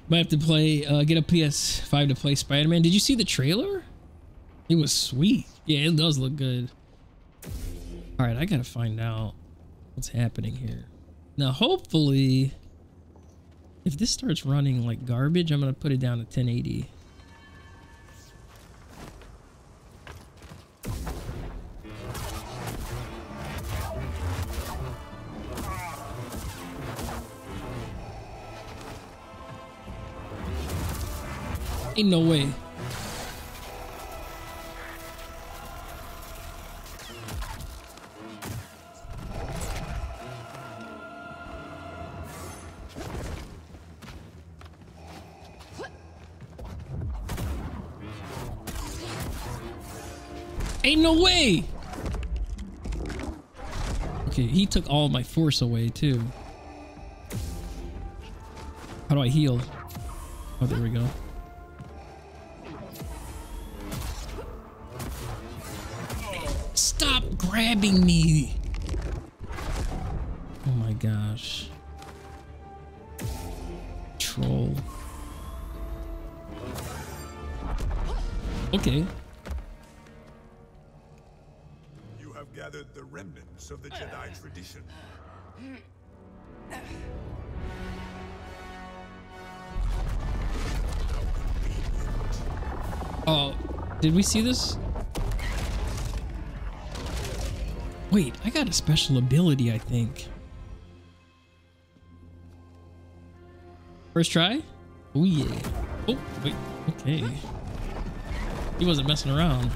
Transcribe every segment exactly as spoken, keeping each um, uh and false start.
Might have to play, uh, get a P S five to play Spider-Man. Did you see the trailer? It was sweet. Yeah, it does look good. All right, I gotta find out what's happening here. Now, hopefully, if this starts running like garbage, I'm gonna put it down to ten eighty. Ain't no way. Ain't no way. Okay, he took all my force away too. How do I heal? Oh, there we go. Stop grabbing me. Oh my gosh. Troll. Okay. You have gathered the remnants of the Jedi tradition. Oh, did we see this? Wait, I got a special ability, I think. First try? Oh yeah. Oh, wait, okay. He wasn't messing around.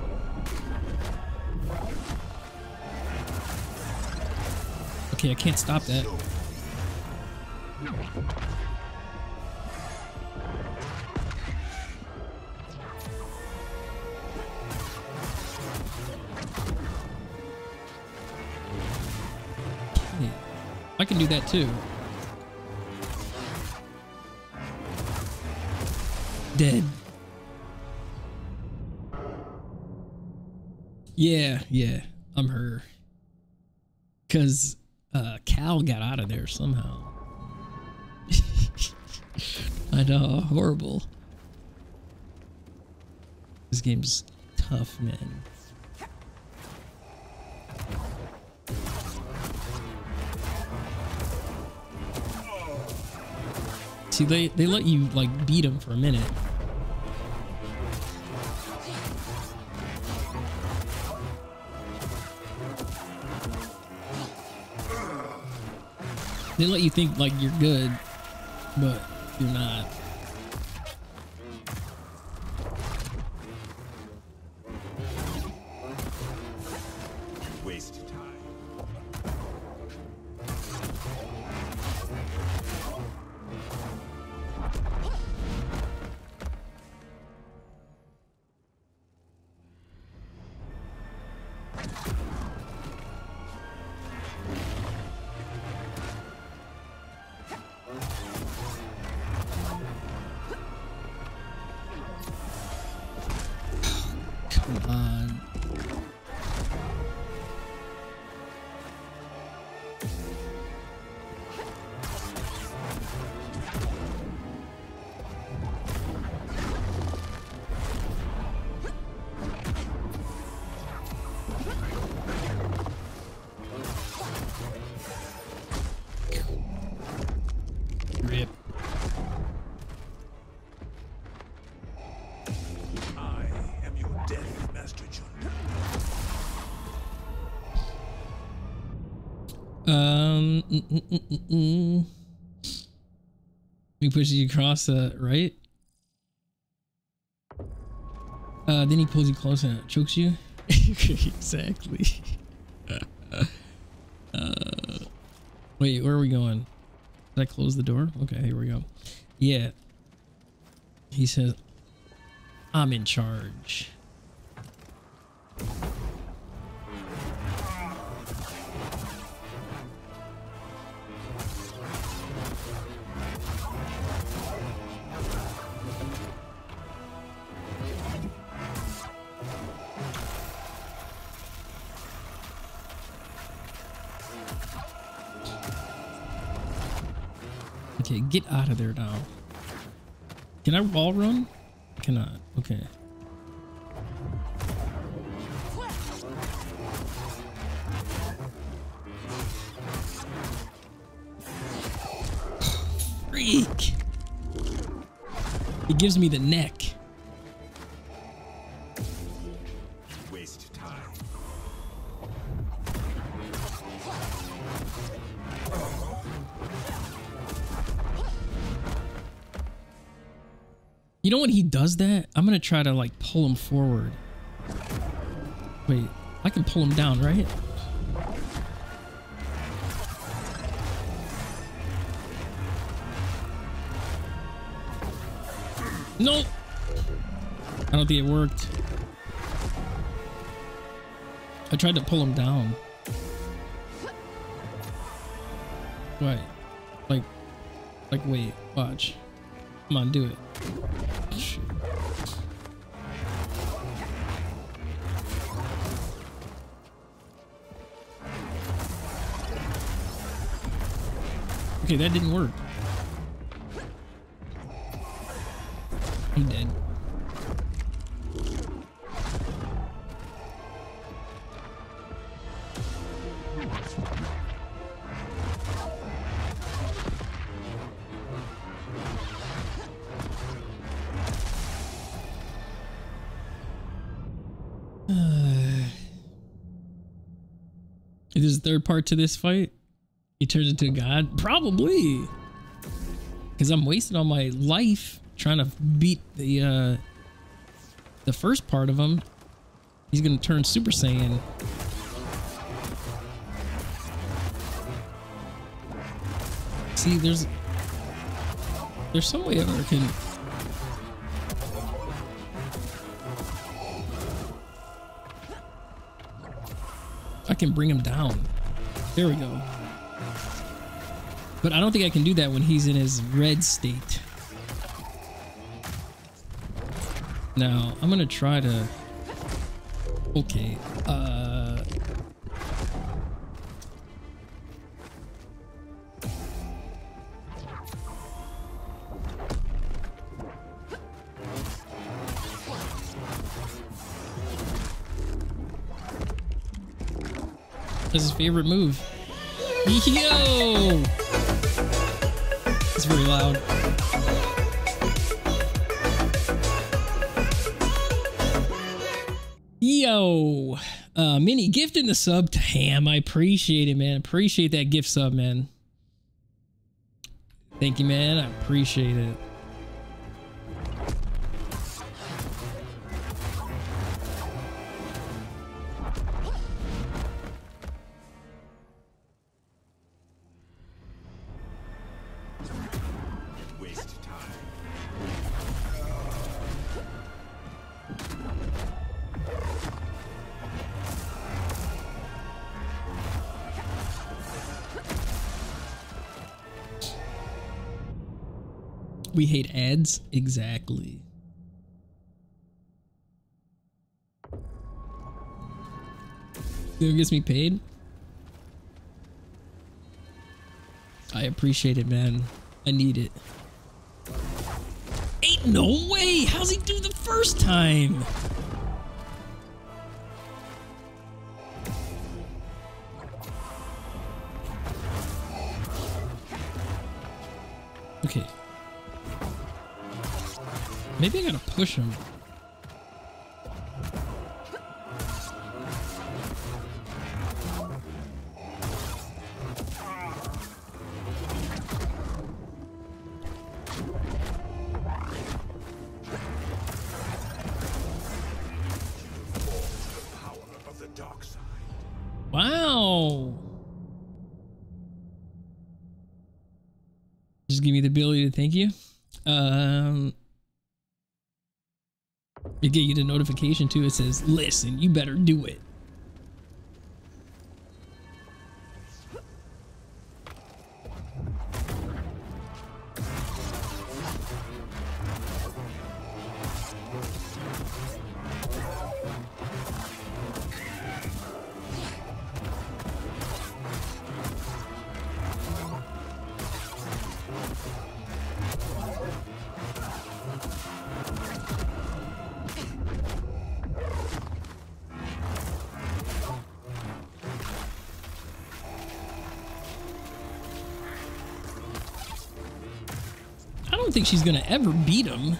Okay, I can't stop that. Okay. I can do that too. Dead. Yeah, yeah, I'm her. Cause uh, Cal got out of there somehow. I know, horrible. This game's tough, man. See, they, they let you, like, beat him for a minute. They let you think, like, you're good, but you're not. Waste time. Come on. Rip. I am your death, Master Junda. Um, mm, mm, mm, mm, mm. He pushes you across the right. Uh, then he pulls you close and chokes you. Exactly. uh, wait, where are we going? Did I close the door? Okay, here we go. Yeah. He says, I'm in charge. Okay, get out of there now. Can I wall run? Cannot. Okay. Freak! It gives me the neck. Waste time. You know when he does that? I'm gonna try to like pull him forward. Wait, I can pull him down, right? No! I don't think it worked. I tried to pull him down. Wait. Like, like wait, watch. Come on, do it. Shoot. Okay, that didn't work. I'm dead. Is this a third part to this fight? He turns into a god? Probably. Because I'm wasting all my life trying to beat the uh, the first part of him. He's gonna turn Super Saiyan. See, there's there's some way I can. I can bring him down. There we go. But I don't think I can do that when he's in his red state. Now, I'm gonna try to... Okay, uh... That's his favorite move. Yo! It's very loud. Yo! Uh, Mini gifting the sub to Ham. I appreciate it, man. Appreciate that gift sub, man. Thank you, man. I appreciate it. We hate ads? Exactly. Who gets me paid? I appreciate it, man. I need it. Ain't no way! How's he do the first time? Okay. Maybe I gotta push him. Wow. Just give me the ability to thank you. Um... It get you the notification too. It says, listen, you better do it. don't think she's gonna ever beat him.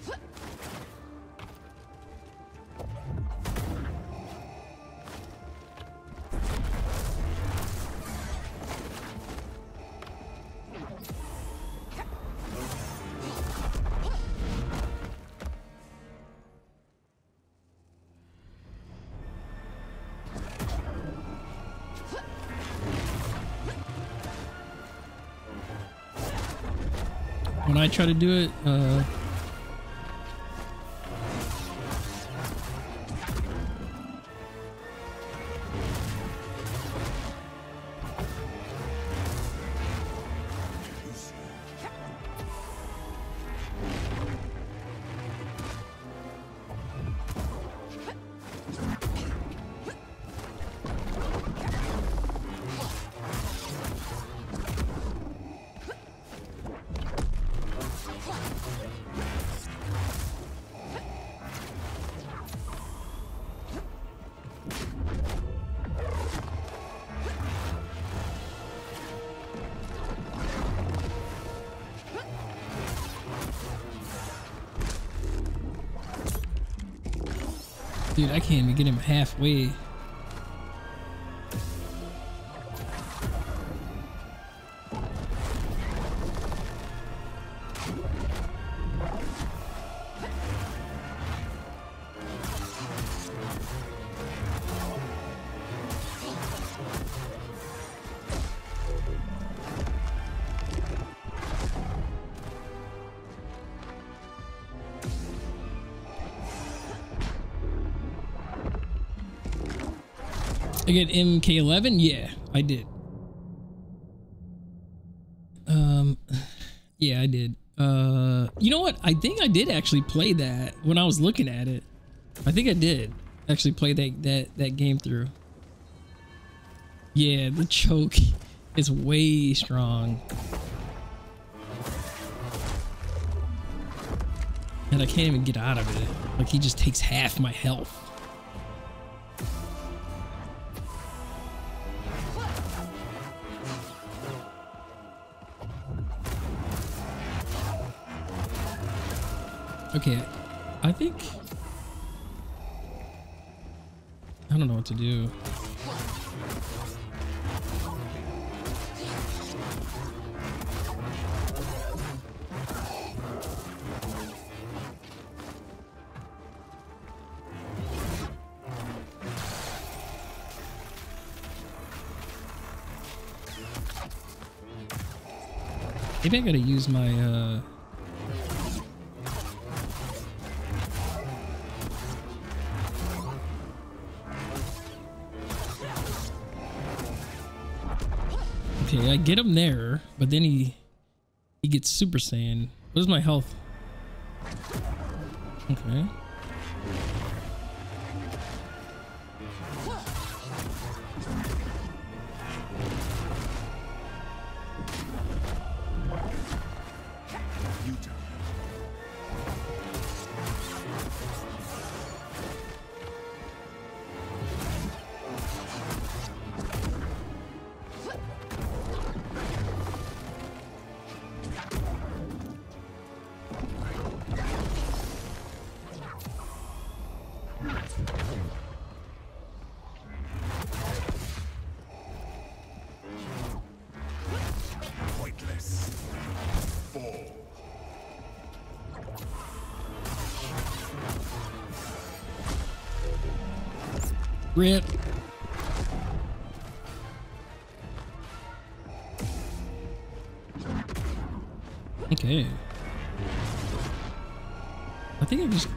When I try to do it, uh, dude, I can't even get him halfway. I get M K eleven? Yeah, I did. Um, yeah, I did. Uh, you know what? I think I did actually play that when I was looking at it. I think I did actually play that that that game through. Yeah, the choke is way strong. And I can't even get out of it. Like, he just takes half my health. Okay, I think... I don't know what to do. Maybe I gotta use my, uh... okay, I get him there, but then he... he gets Super Saiyan. What is my health? Okay. Rip. Okay. I think I just...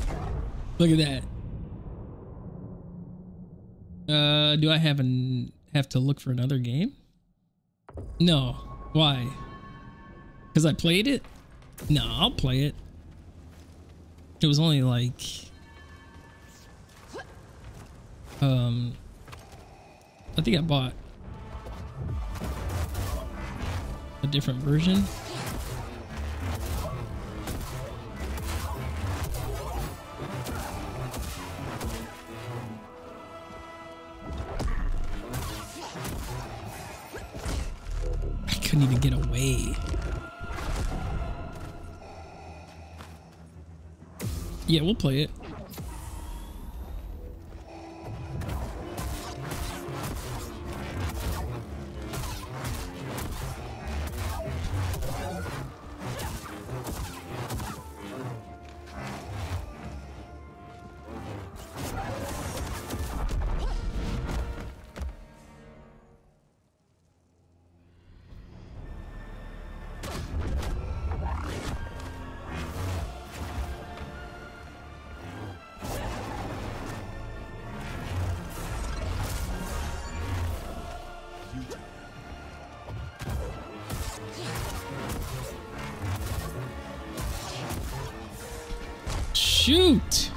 Look at that. Uh, do I have an have to look for another game? No. Why? Because I played it? No, I'll play it. It was only like... Um... I think I bought a different version. Couldn't even get away. Yeah, we'll play it. Shoot!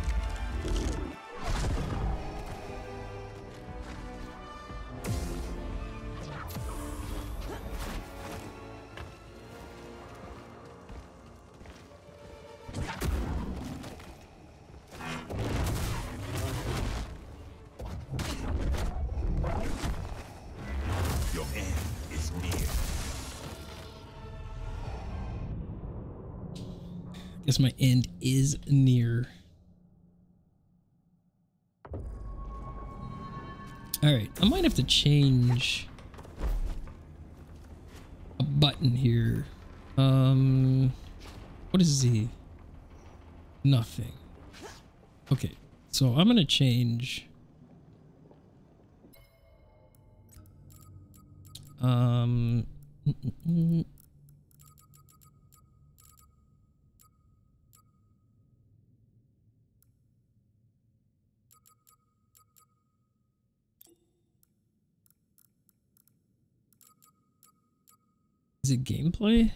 Your end is near. Guess my end is near. All right, I might have to change a button here. Um, what is Z? Nothing. Okay, so I'm gonna change. Um. Mm -mm -mm. Is it gameplay?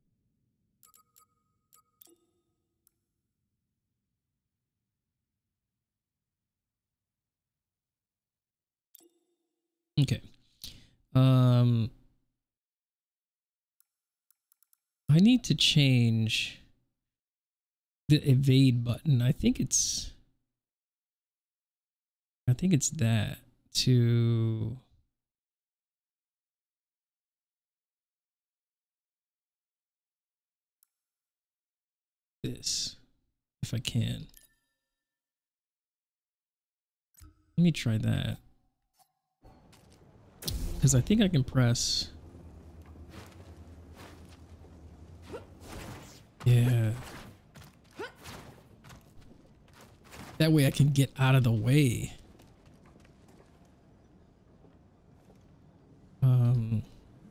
Okay. Um, I need to change the evade button. I think it's, I think it's that to, this, if I can. Let me try that. Because I think I can press. Yeah. That way I can get out of the way. Um.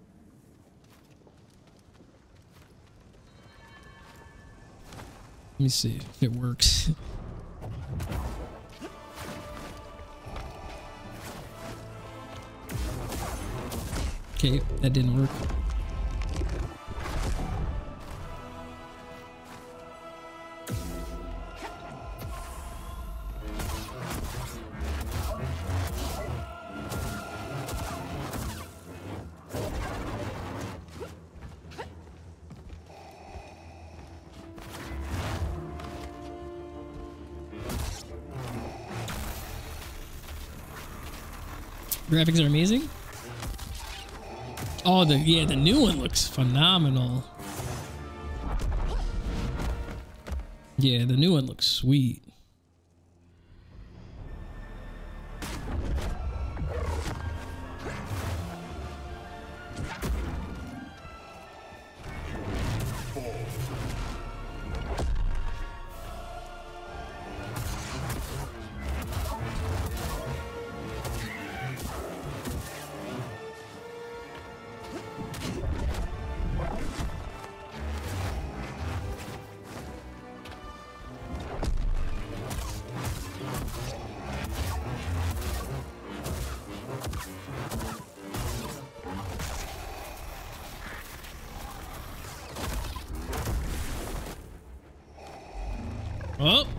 Let me see if it works. Okay, that didn't work. Graphics are amazing. Oh, the yeah, the new one looks phenomenal. Yeah, the new one looks sweet. Oh.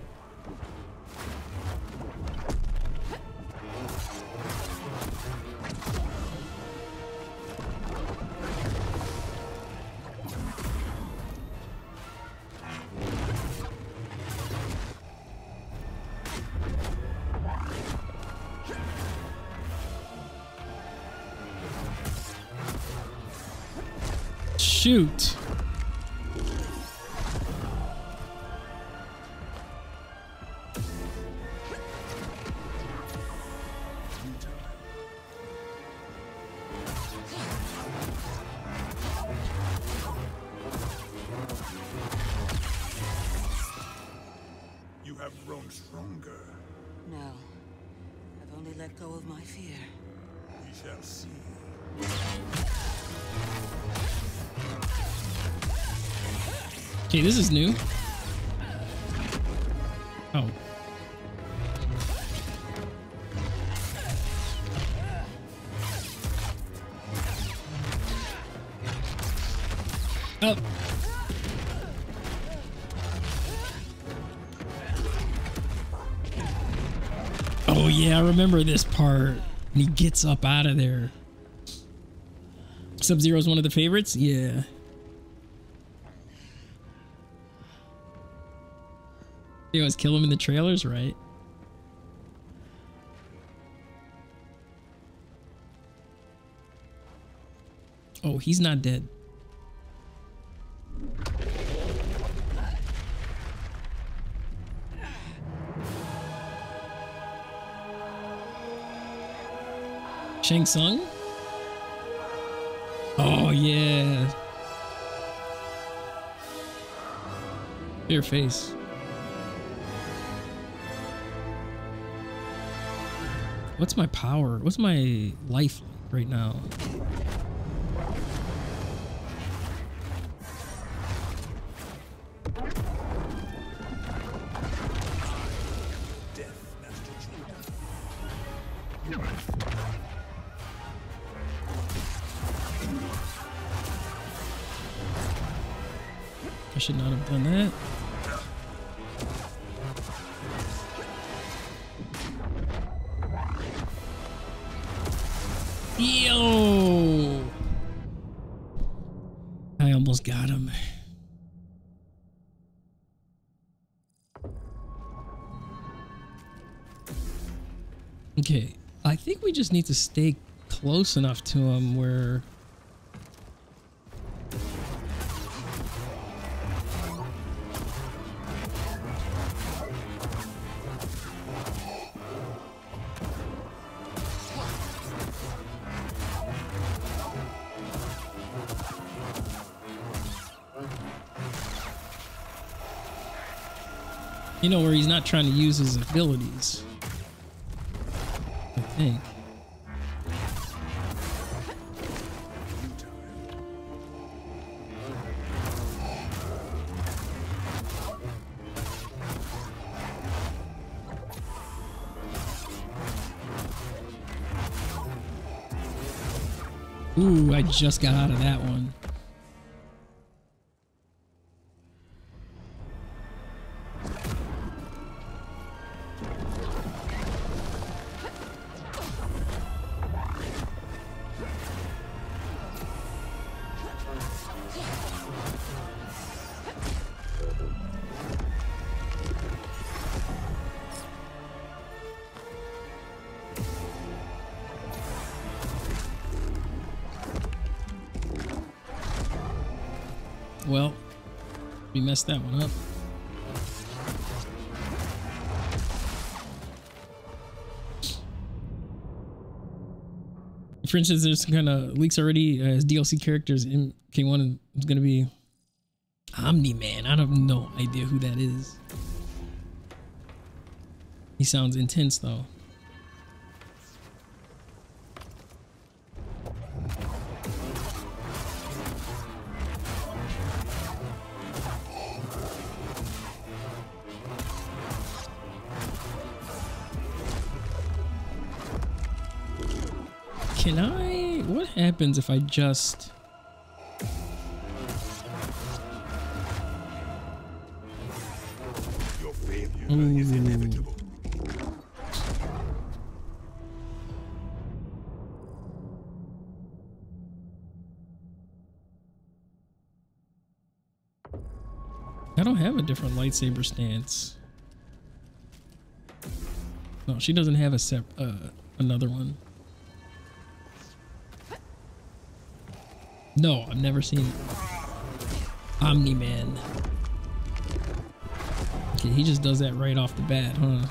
Shoot. You have grown stronger. No. I've only let go of my fear. We shall see. Okay, this is new. Oh. Oh. Oh yeah, I remember this part. And he gets up out of there. Sub-Zero is one of the favorites? Yeah. They always kill him in the trailers, right? Oh, he's not dead. Shang Tsung? Oh, yeah. Your face. What's my power? What's my life like right now? Death, Master I should not have done that. Yo! I almost got him. Okay, I think we just need to stay close enough to him where... You know, where he's not trying to use his abilities. I think. Ooh, I just got out of that one. Well, we messed that one up. For instance, there's kind of leaks already as D L C characters. M K one is going to be Omni-Man. I have no idea who that is. He sounds intense though. Can I... What happens if I just... Your Whatever is inevitable. I don't have a different lightsaber stance. No, she doesn't have a sep uh, another one. No, I've never seen Omni-Man. Okay, he just does that right off the bat, huh?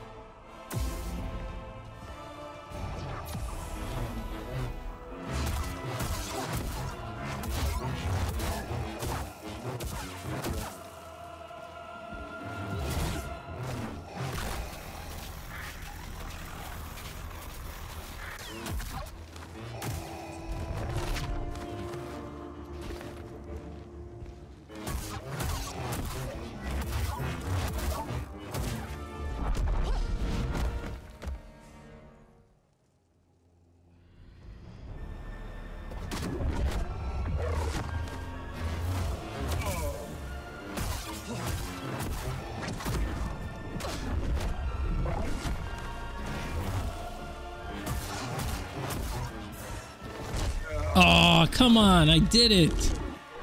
Oh, come on. I did it.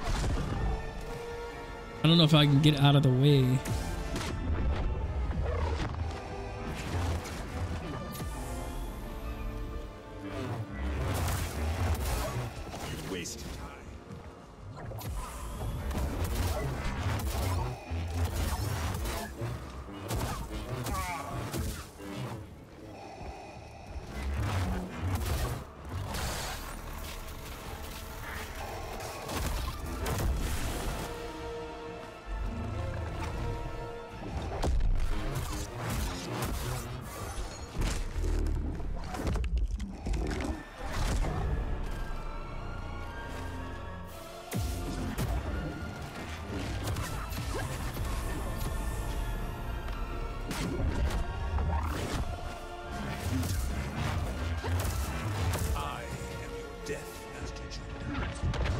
I don't know if I can get out of the way. You wasted time. I am your death, Master Chief.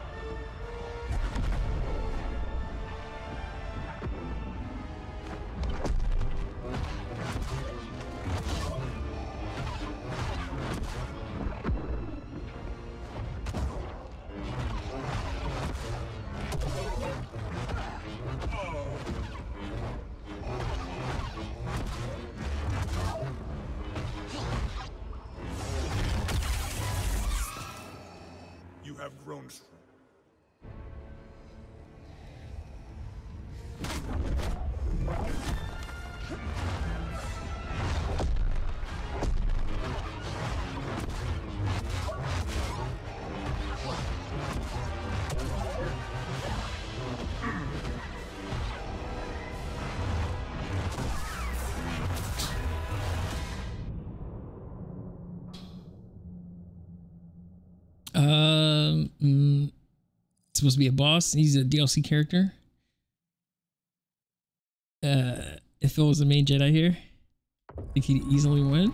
You have grown strong. Um, mm, supposed to be a boss. He's a D L C character. Uh, if it was the main Jedi here, I think he'd easily win.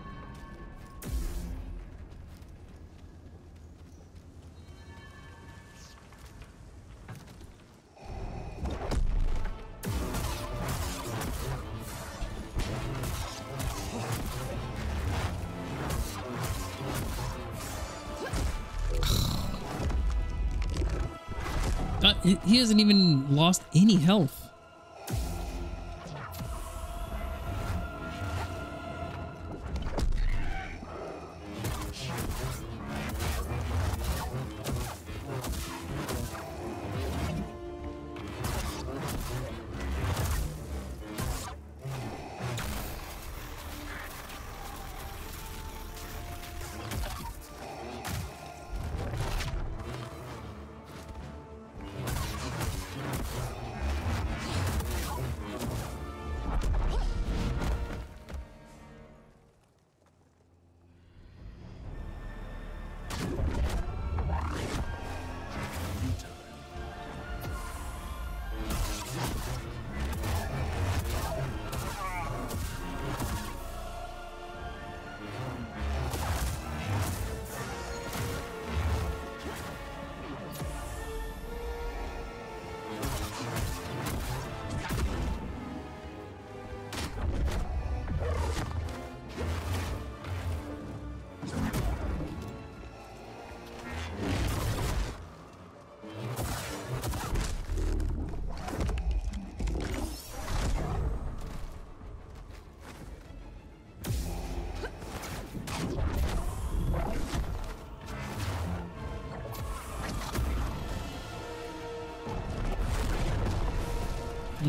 Uh, he he hasn't even lost any health.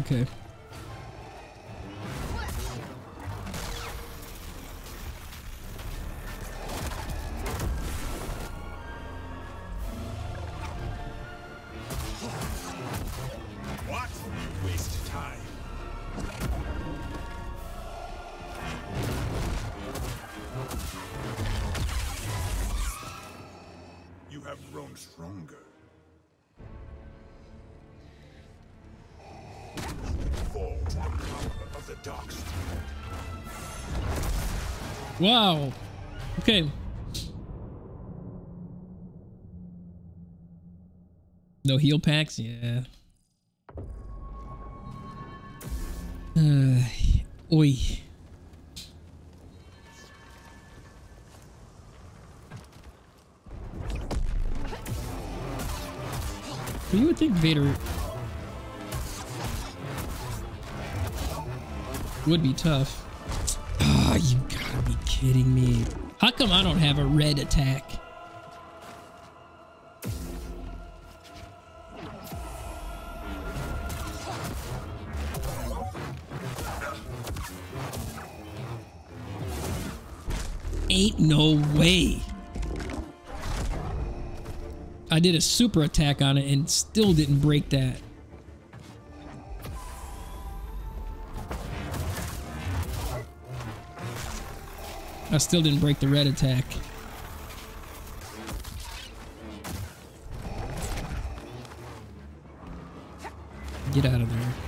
Okay. What? Waste time. You have grown stronger. Fall to the power of the dark spirit. Wow. Okay. No heal packs? Yeah. Uh, oi. You would think Vader would be tough. Ah, oh, you gotta be kidding me. How come I don't have a red attack? Ain't no way. I did a super attack on it and still didn't break that. I still didn't break the red attack. Get out of there.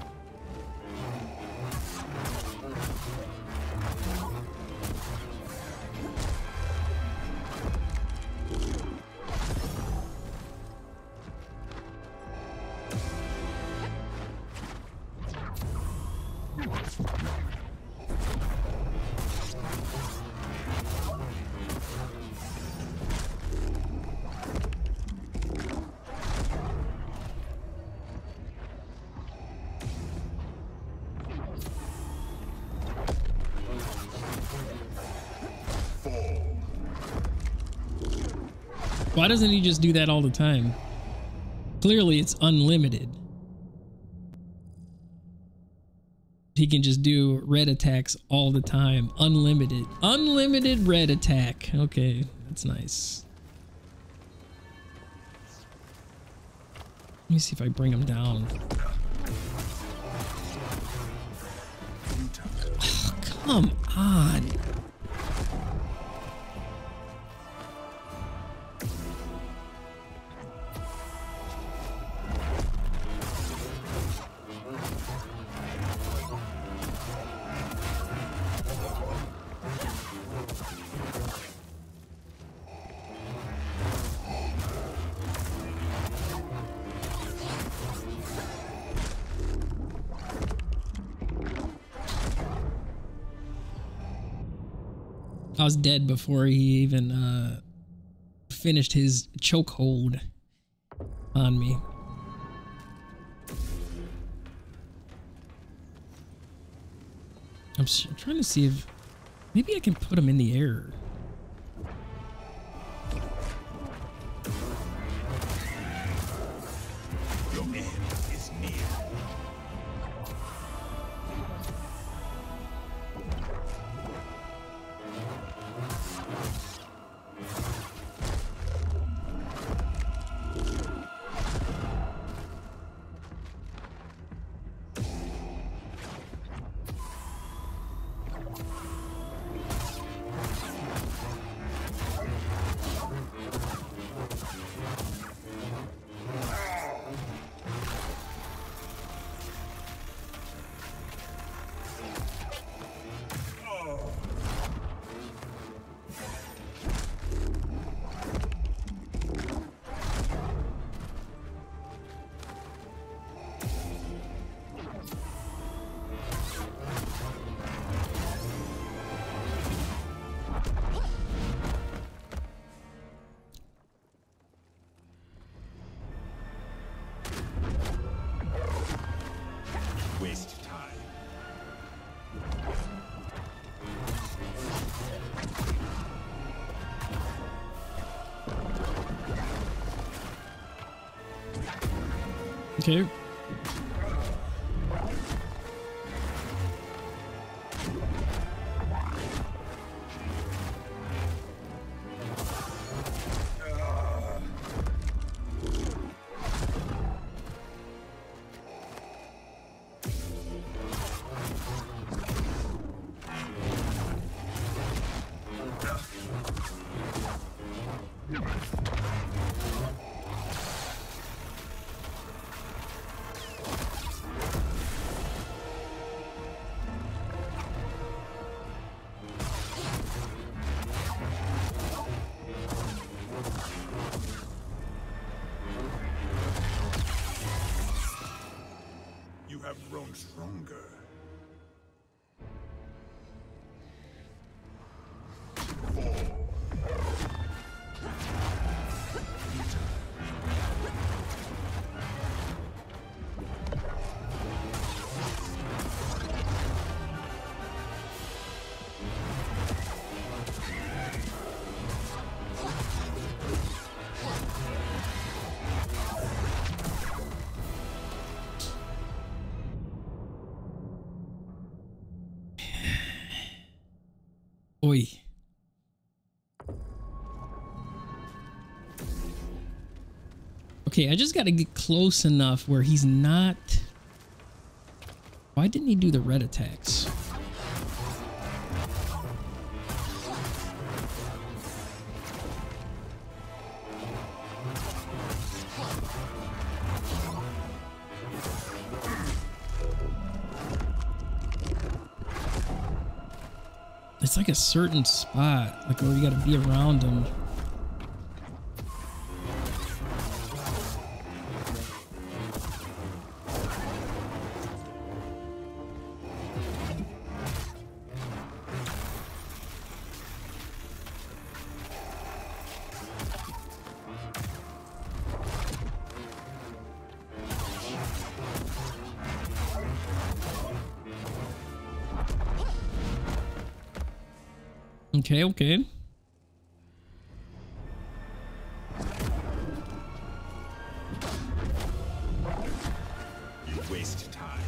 Why doesn't he just do that all the time? Clearly it's unlimited. He can just do red attacks all the time. Unlimited. Unlimited red attack. Okay, that's nice. Let me see if I bring him down. Oh, come on. I was dead before he even uh, finished his chokehold on me. I'm, I'm trying to see if maybe I can put him in the air. Your end is near. Waste time. Okay. Oi. Okay, I just got to get close enough where he's not... Why didn't he do the red attacks? It's like a certain spot, like where you gotta be around him. Okay, okay. You waste time.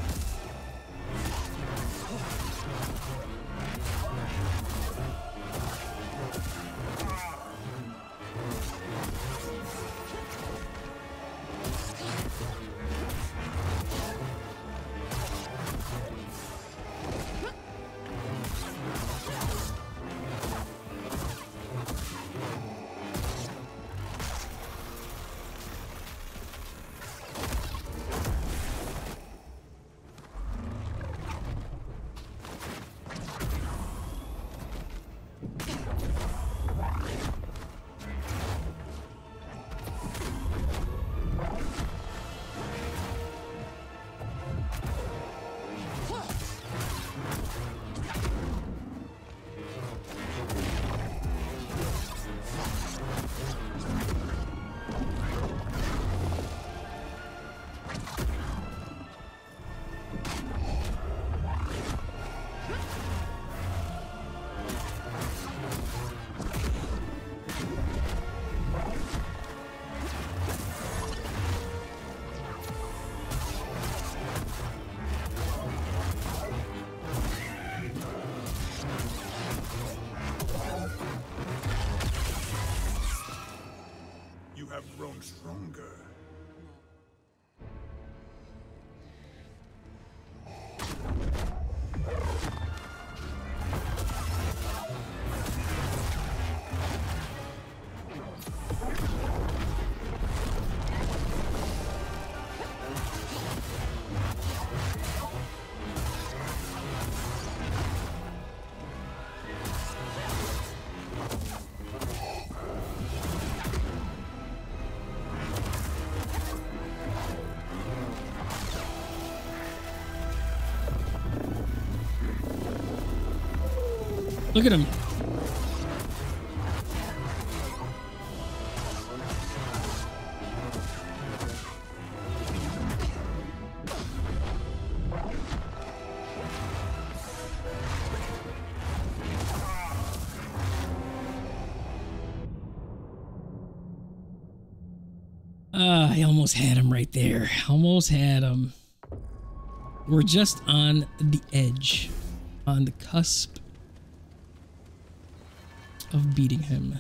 Have grown stronger. Look at him. Ah, I almost had him right there. Almost had him. We're just on the edge, on the cusp of beating him.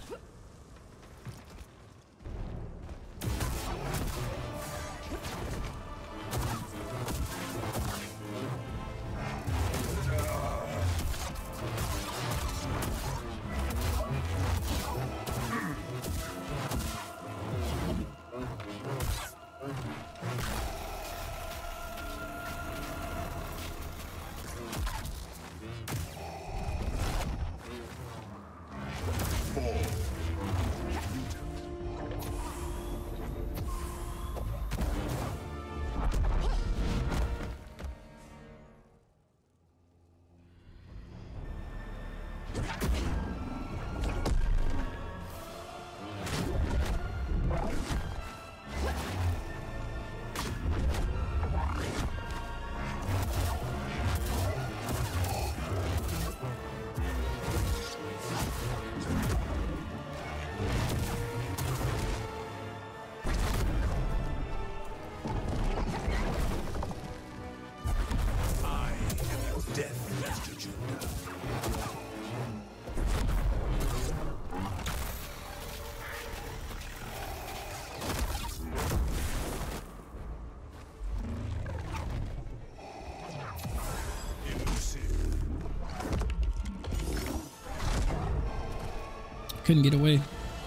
couldn't get away.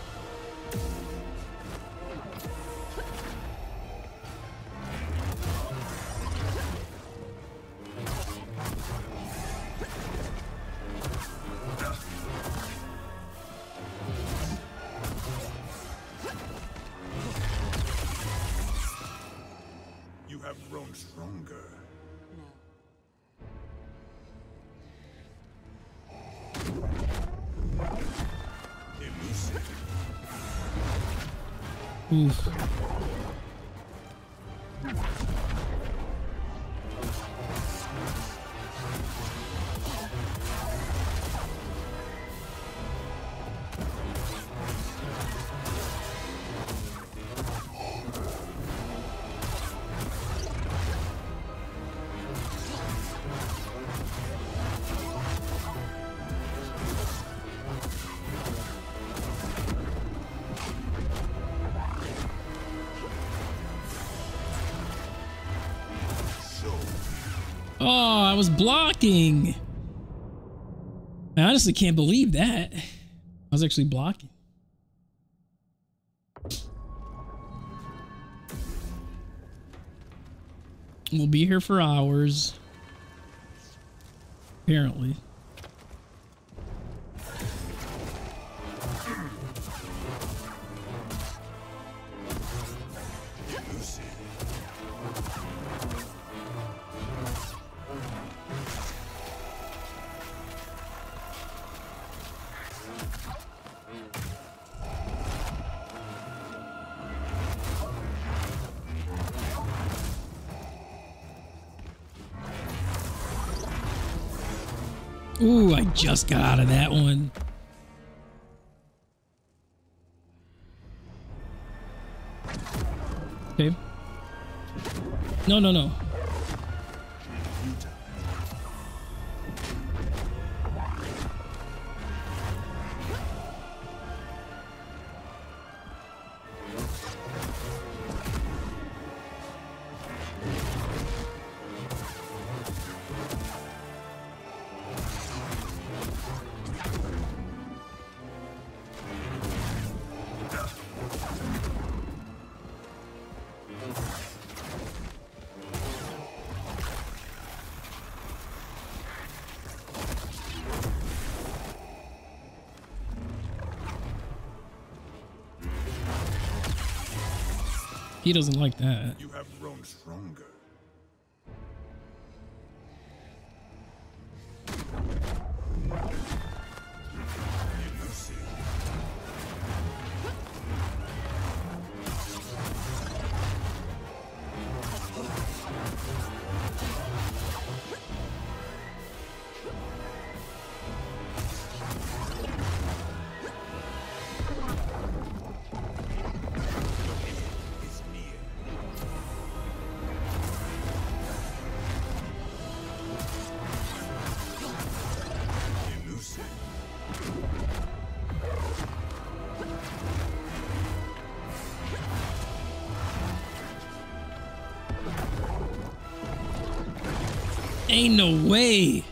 You have grown stronger. Elusive. Oof. Oh, I was blocking. I honestly can't believe that. I was actually blocking. We'll be here for hours. Apparently. Ooh, I just got out of that one. Okay. No, no, no. He doesn't like that. You have grown stronger. Elusive. Ain't no way.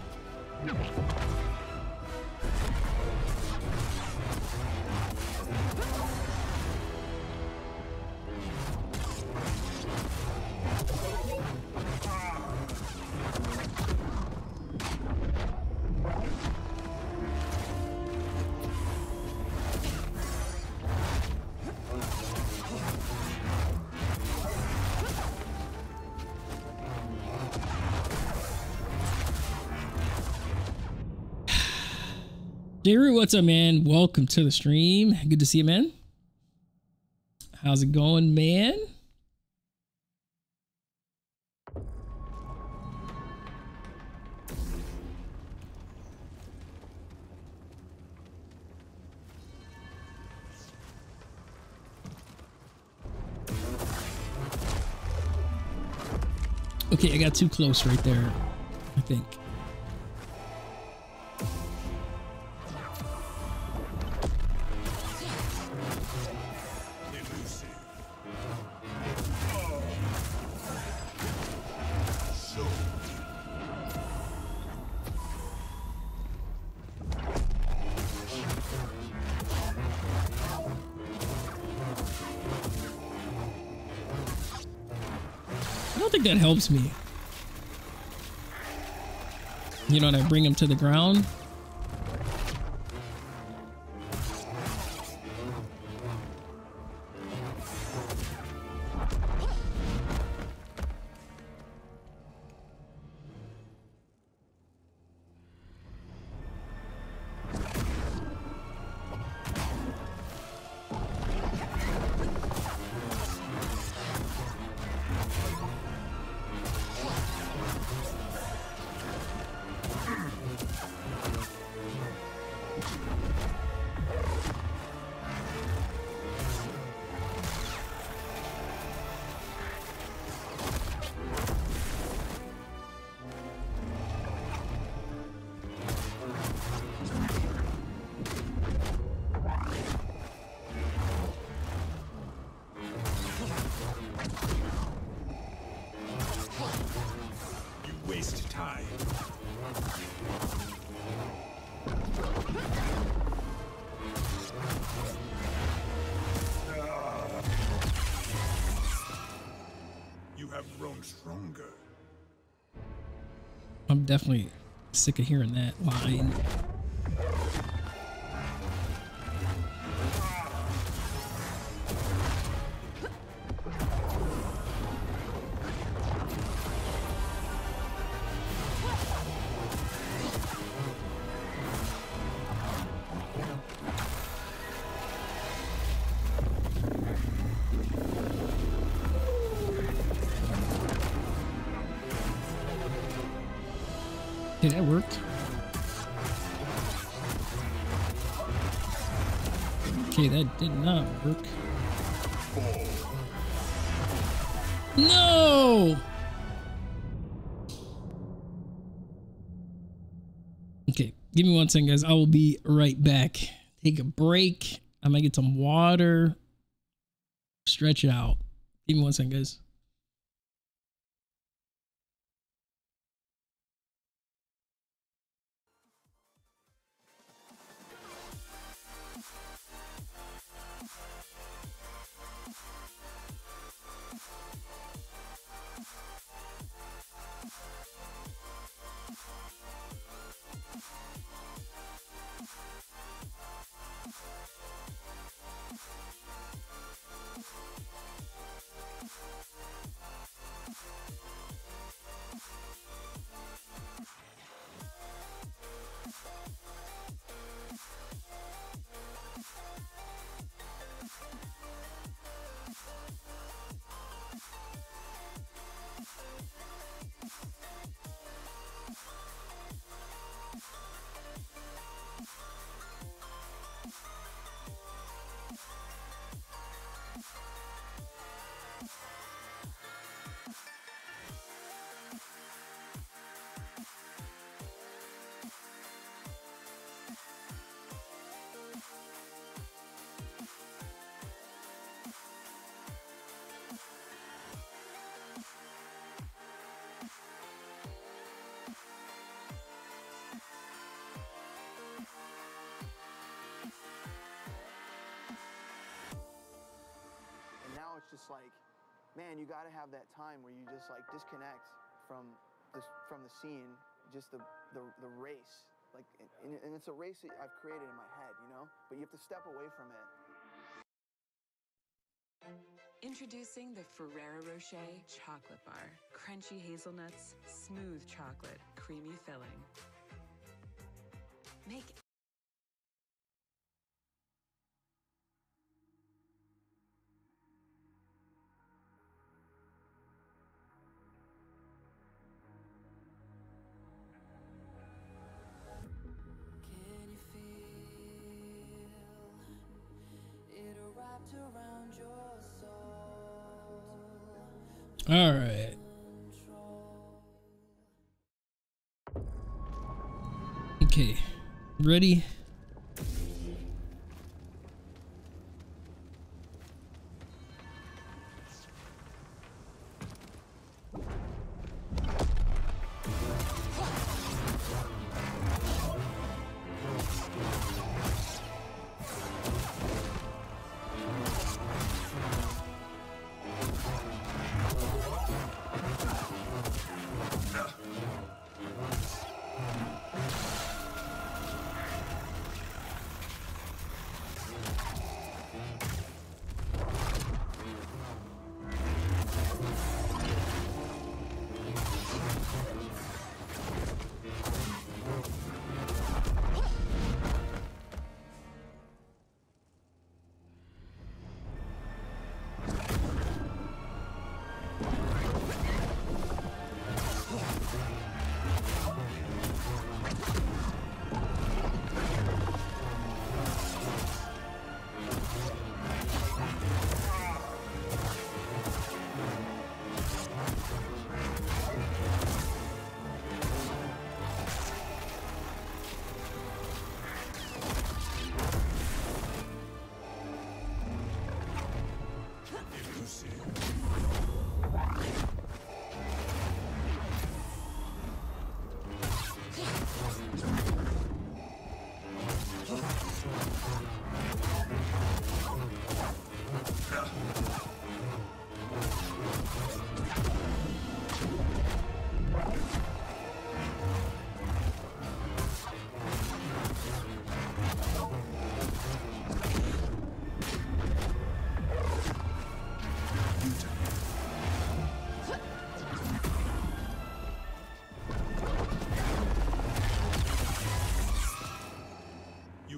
Jerry, what's up, man? Welcome to the stream. Good to see you, man. How's it going, man? Okay, I got too close right there, I think. don't think that helps me. You know, when I bring him to the ground. Stronger. I'm definitely sick of hearing that line. Okay, that worked. Okay, that did not work. No! Okay, give me one second, guys. I will be right back. Take a break. I might get some water. Stretch it out. Give me one second, guys. Just like, man, you got to have that time where you just like disconnect from this, from the scene, just the the, the race, like, and, and it's a race that I've created in my head, you know. But you have to step away from it. Introducing the Ferrero Rocher chocolate bar, crunchy hazelnuts, smooth chocolate, creamy filling. Make All right. Okay. Ready?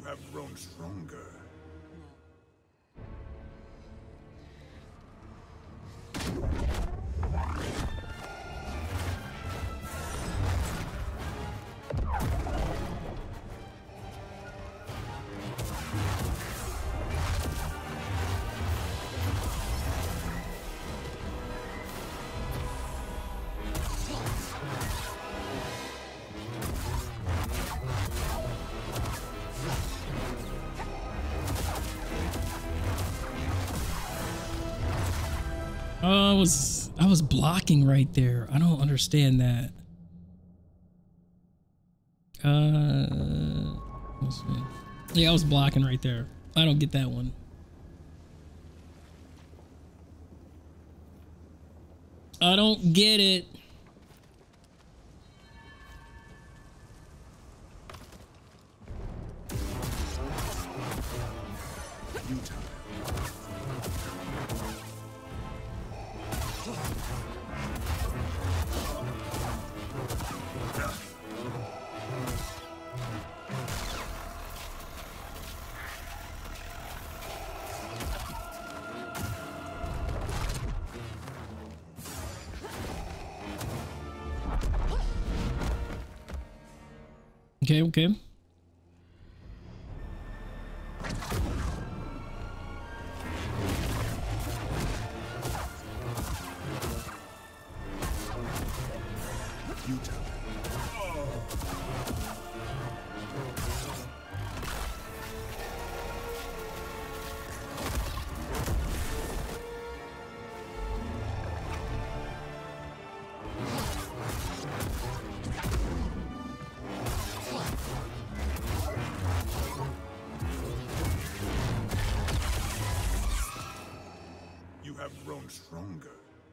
have grown stronger. Oh, I was I was blocking right there. I don't understand that. Uh, let's see. Yeah, I was blocking right there. I don't get that one. I don't get it. Okay, okay. You have grown stronger.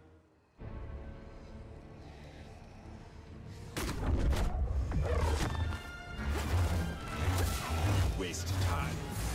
Waste time.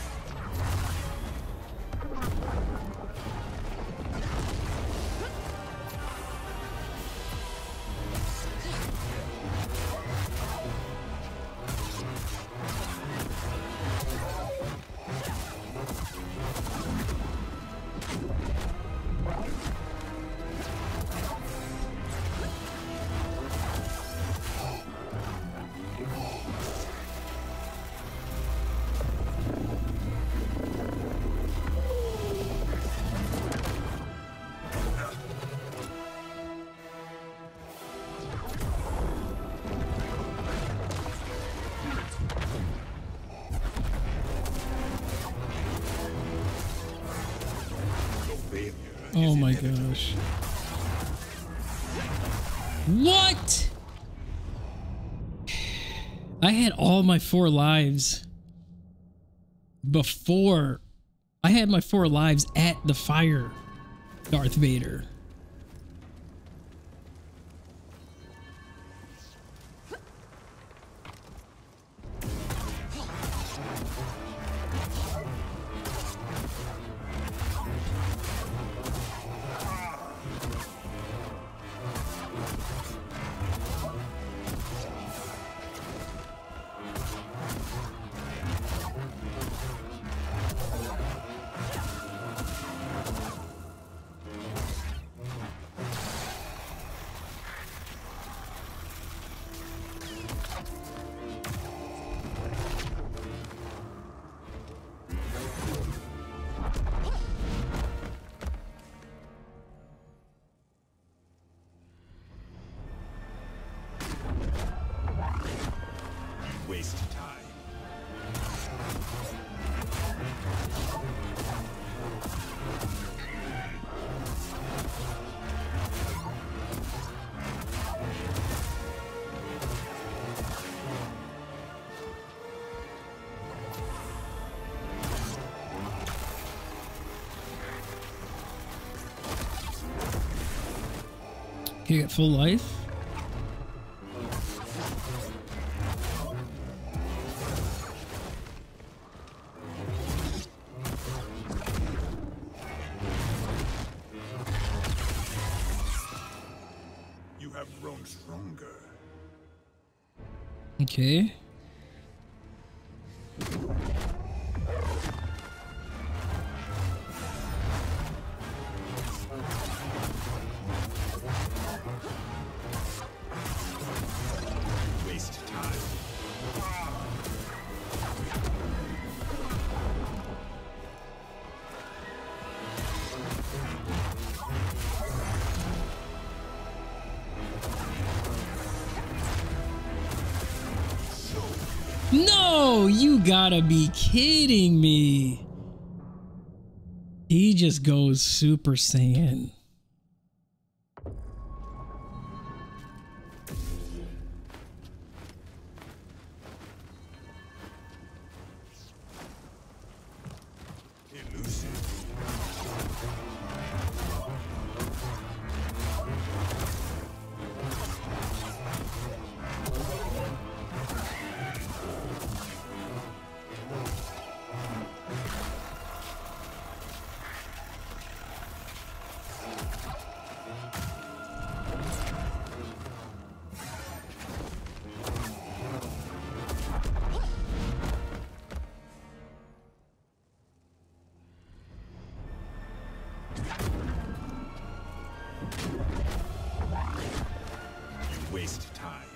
Oh my gosh. What? I had all my four lives before. I had my four lives at the fire, Darth Vader. Waste time. You get full life. You have grown stronger. Okay. Bro, you gotta be kidding me. He just goes Super Saiyan. Waste time.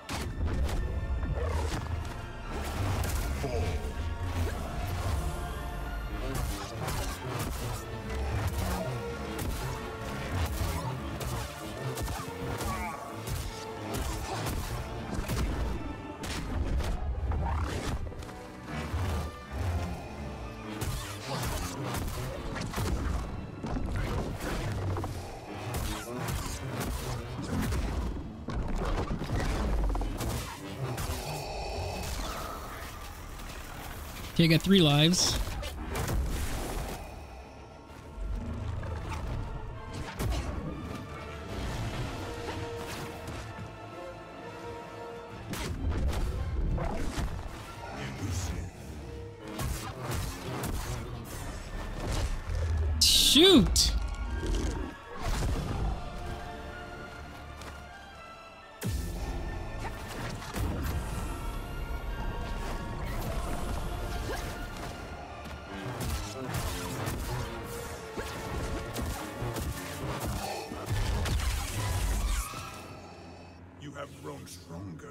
Fall. Okay, I got three lives. Shoot! You have grown stronger.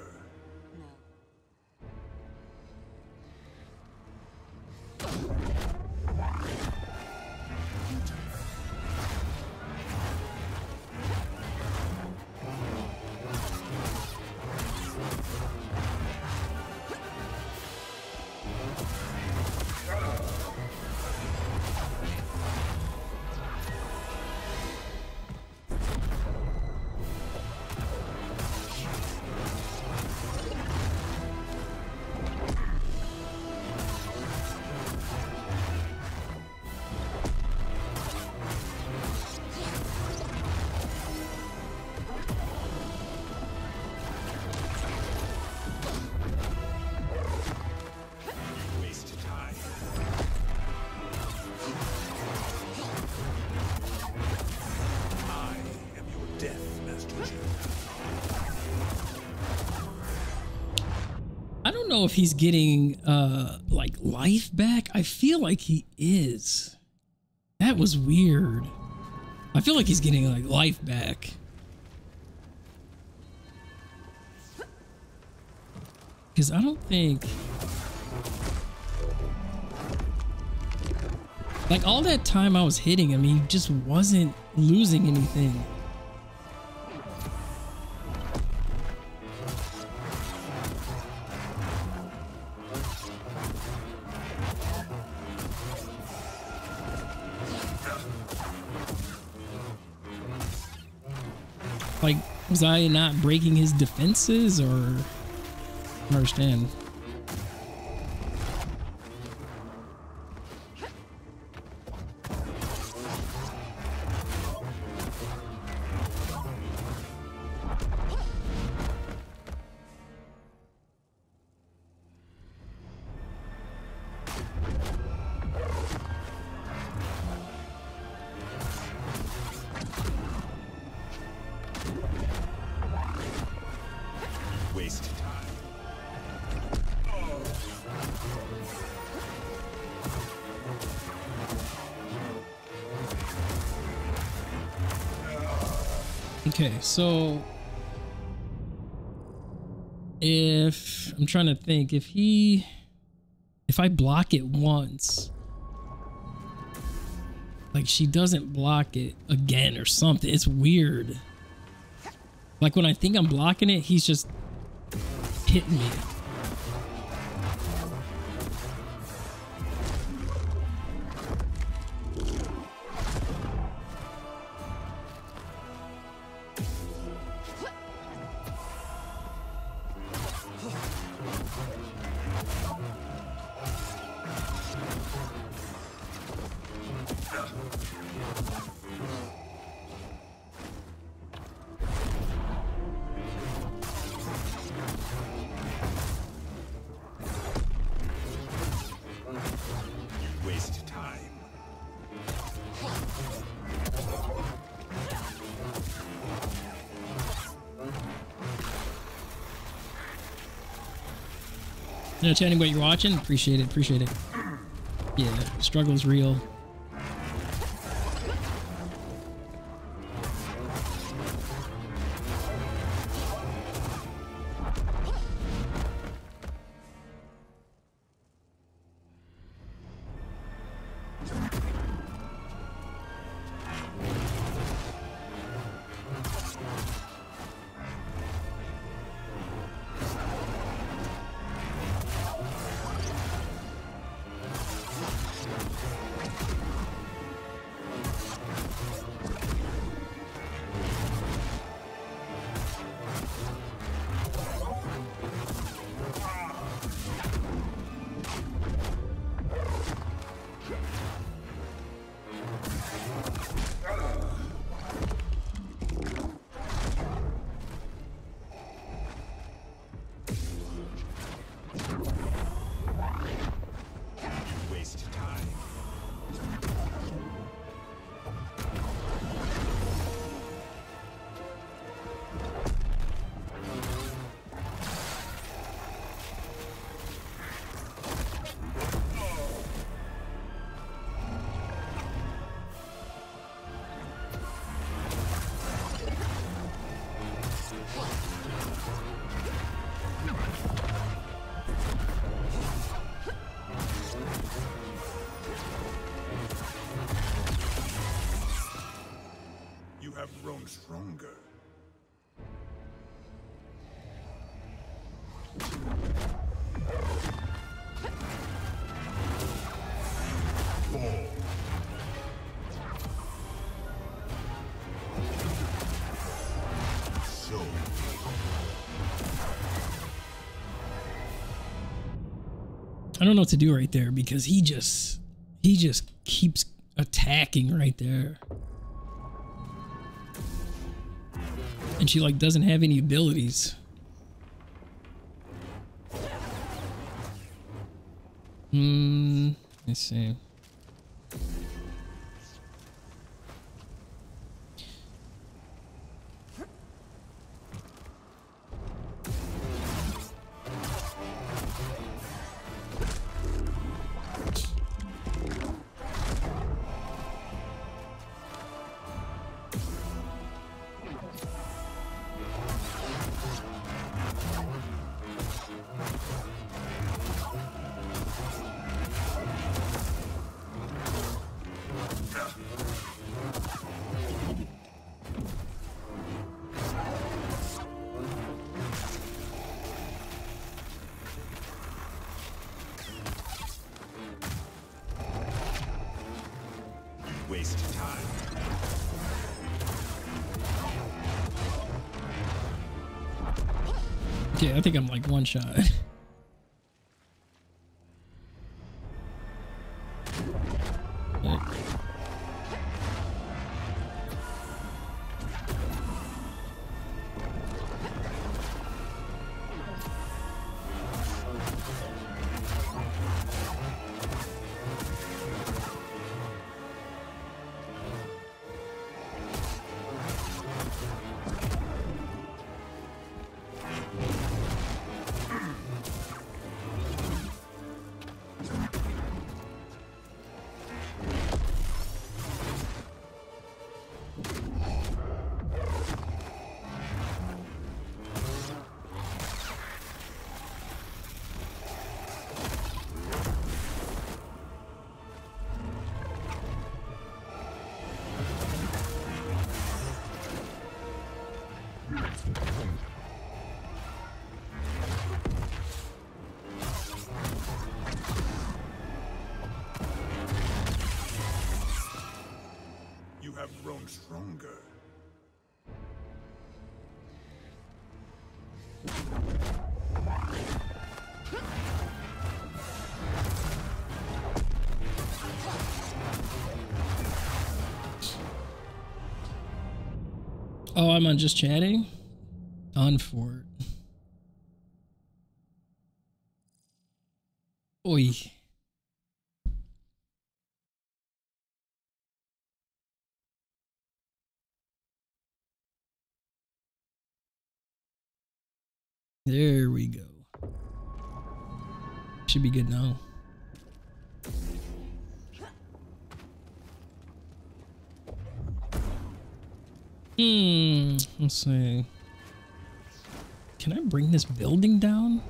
I don't know if he's getting uh like life back. I feel like he is. That was weird. I feel like he's getting like life back. Because I don't think like all that time I was hitting him, he just wasn't losing anything. Like, was I not breaking his defenses, or I don't understand? Okay, so if I'm trying to think, if he, if I block it once, like she doesn't block it again or something. It's weird. Like when I think I'm blocking it, he's just hitting me. You know, chatting what you're watching. Appreciate it. Appreciate it. Yeah, struggle's real. have grown stronger. Fall. So. I don't know what to do right there because he just he just keeps attacking right there. And she like doesn't have any abilities. Hmm, let's see. Waste time. Okay, I think I'm like one shot. You have grown stronger. Oh, I'm on just chatting? On for it. Oi. There we go. Should be good now. Hmm, let's see. Can I bring this building down?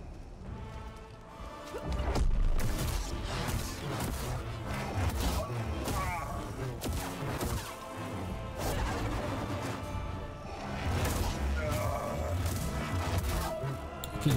Okay.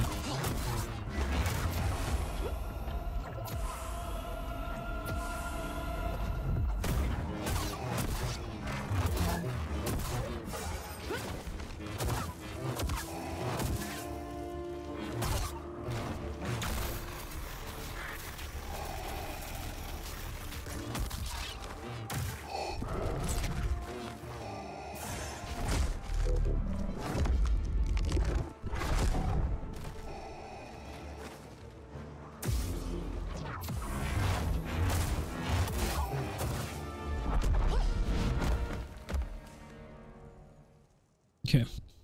Okay.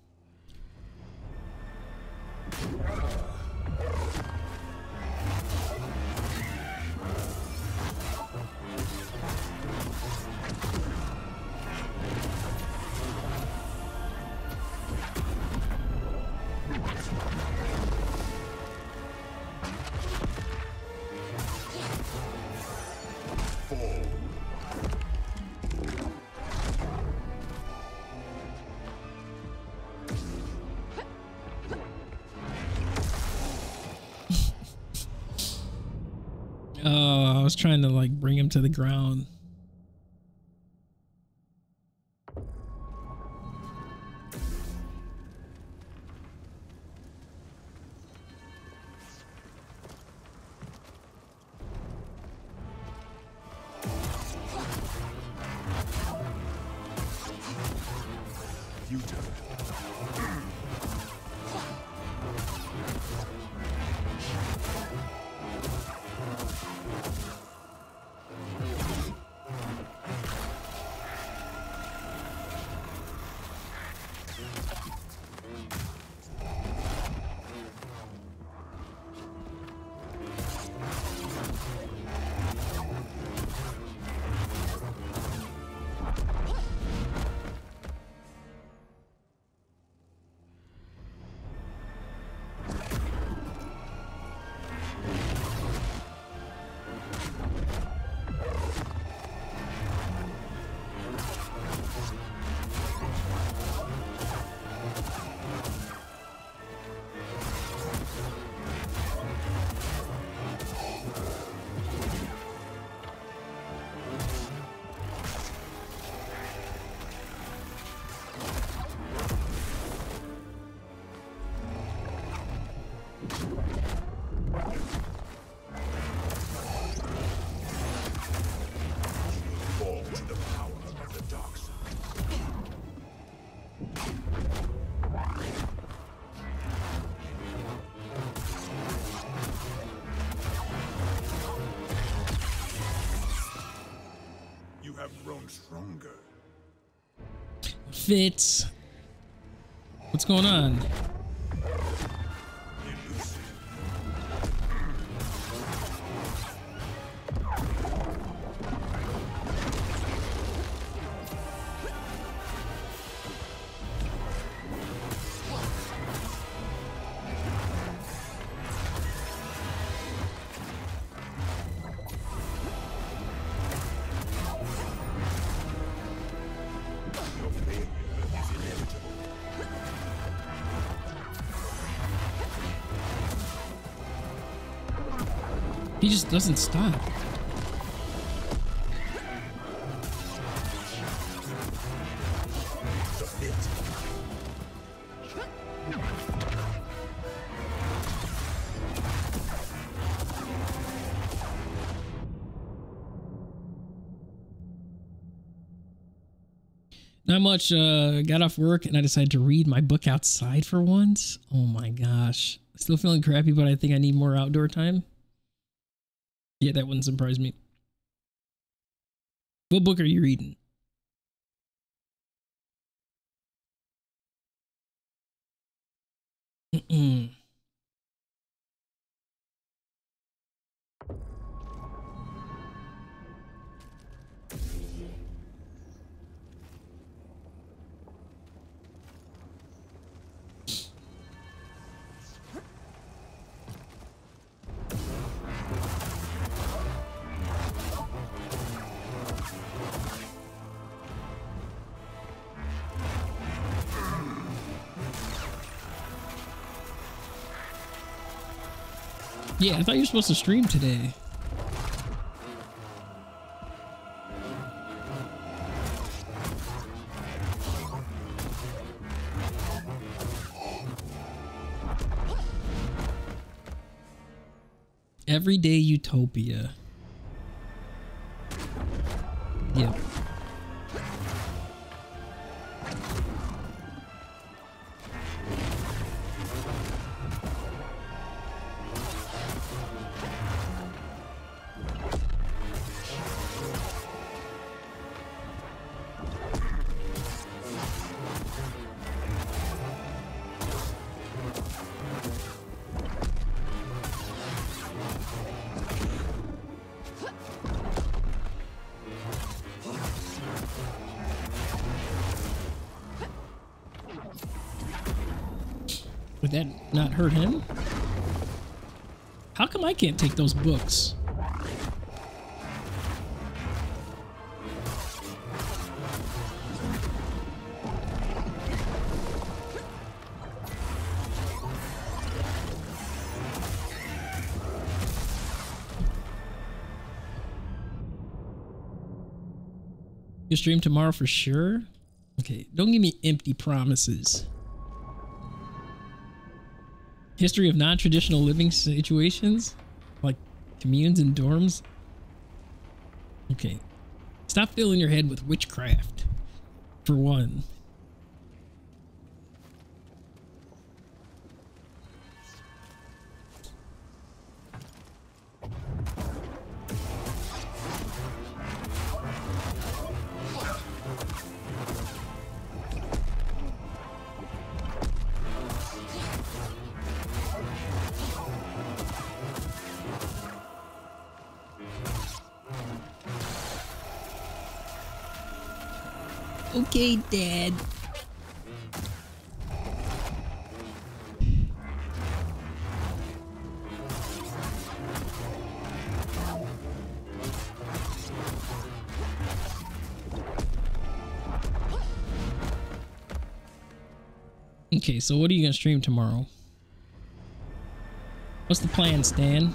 Oh, I was trying to like bring him to the ground. Stronger. Fitz. What's going on? He just doesn't stop. Not much. Uh, got off work and I decided to read my book outside for once. Oh my gosh. Still feeling crappy, but I think I need more outdoor time. Yeah, that wouldn't surprise me. What book are you reading? Mm-mm. Yeah, I thought you were supposed to stream today. Everyday Utopia. Yep. Would that not hurt him? How come I can't take those books? You stream tomorrow for sure? Okay, don't give me empty promises. History of non-traditional living situations? Like communes and dorms? Okay. Stop filling your head with witchcraft. For one. Okay, Dad. Okay, so what are you gonna stream tomorrow? What's the plan, Stan?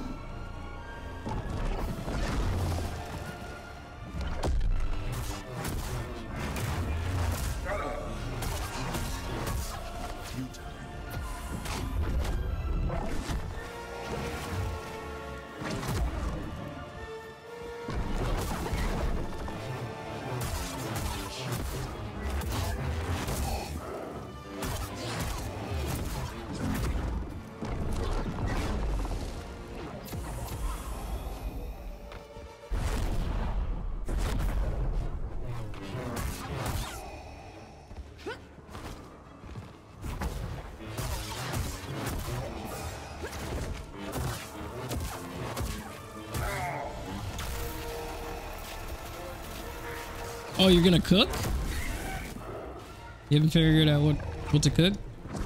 Oh, you're gonna cook? You haven't figured out what, what to cook?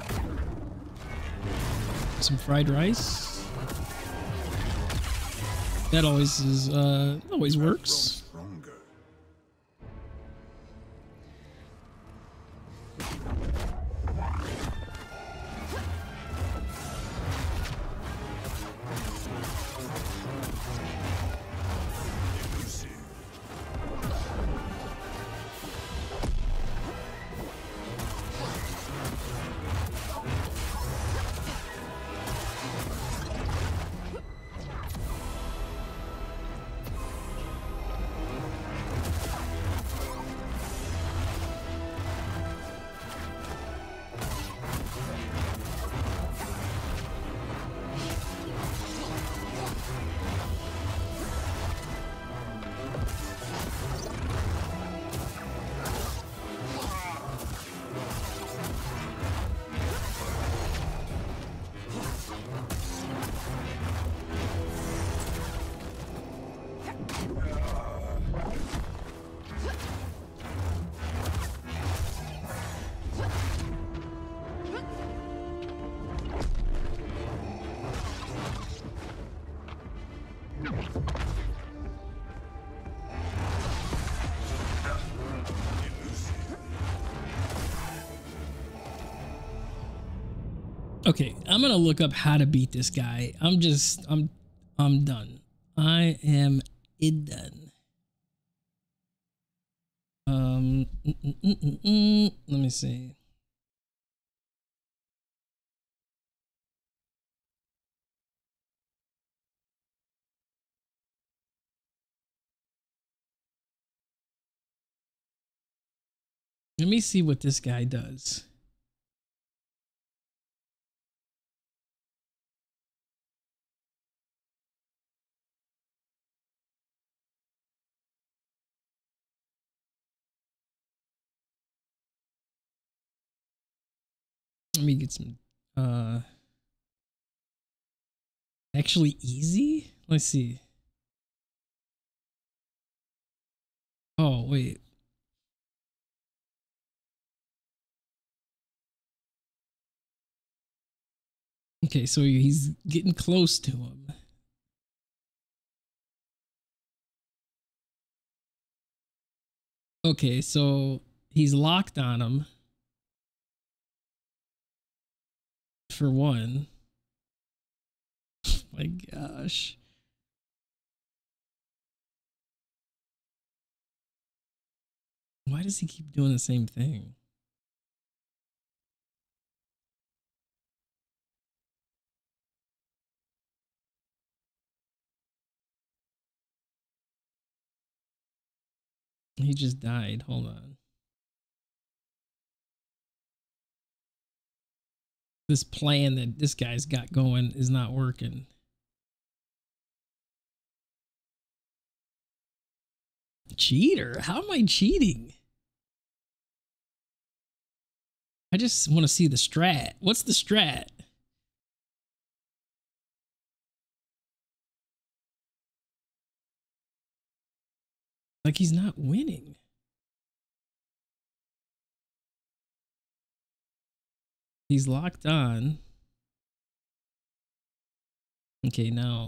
Some fried rice? That always is, uh, always works. Okay, I'm gonna look up how to beat this guy. I'm just, I'm, I'm done. I am it done. Um, mm, mm, mm, mm, mm. Let me see. Let me see what this guy does. Let me get some, uh, actually easy? Let's see. Oh, wait. Okay, so he's getting close to him. Okay, so he's locked on him. For one. Oh my gosh. Why does he keep doing the same thing? He just died. Hold on. This plan that this guy's got going is not working. Cheater? How am I cheating? I just want to see the strat. What's the strat? Like he's not winning. He's locked on. Okay, now.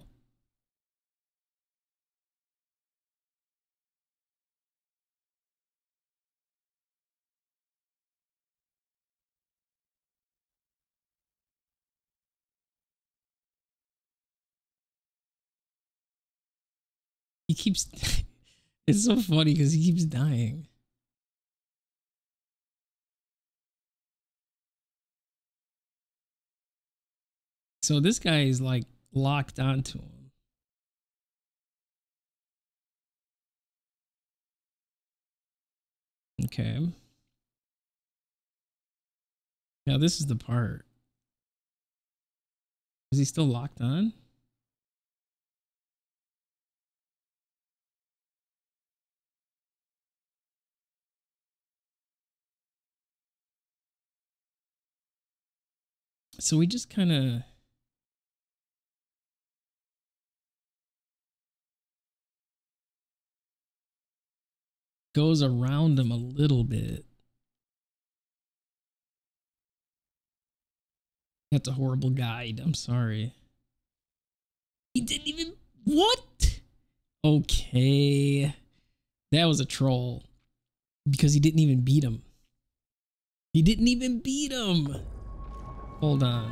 He keeps, it's so funny because he keeps dying. So this guy is like locked onto him. Okay. Now this is the part. Is he still locked on? So we just kind of goes around him a little bit. That's a horrible guide. I'm sorry. He didn't even... What? Okay. That was a troll. Because he didn't even beat him. He didn't even beat him. Hold on.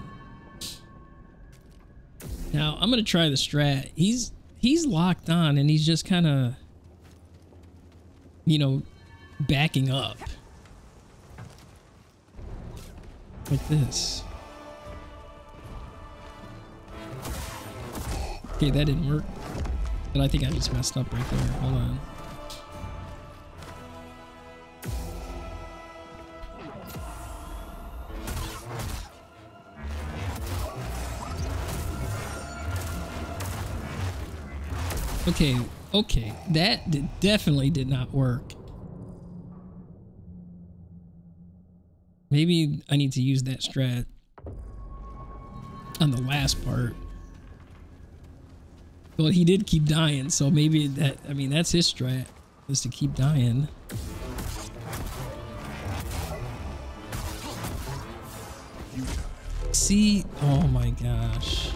Now, I'm going to try the strat. He's he's locked on and he's just kind of, you know, backing up. Like this. Okay, that didn't work. But I think I just messed up right there. Hold on. Okay, okay, that did, definitely did not work. Maybe I need to use that strat on the last part. Well, he did keep dying, so maybe that, I mean, that's his strat, is to keep dying. See? Oh my gosh.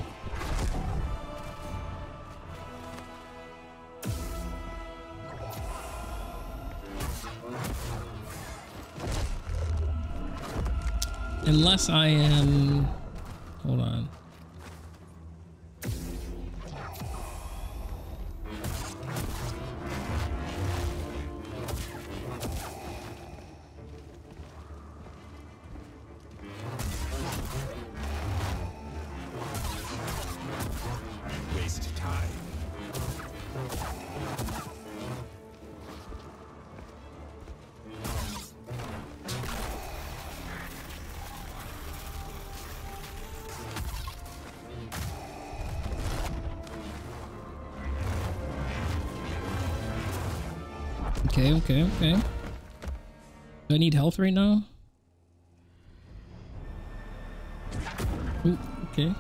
Unless I am Hold on. Waste time. Okay, okay, okay. Do I need health right now? Ooh, okay.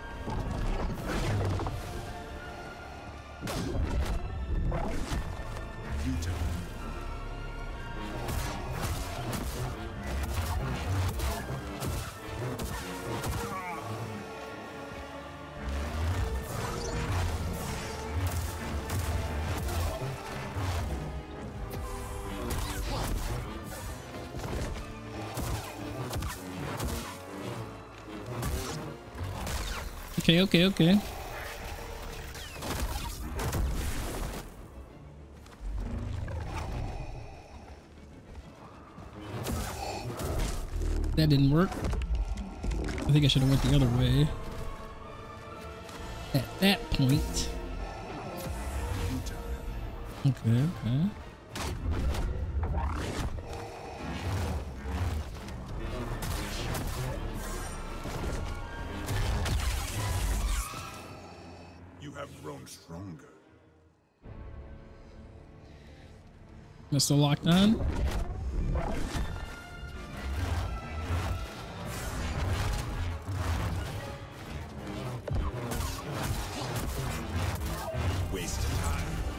Okay, okay, okay. That didn't work. I think I should have went the other way. At that point. Okay, okay. Grown stronger. Am I still locked on? Waste of time.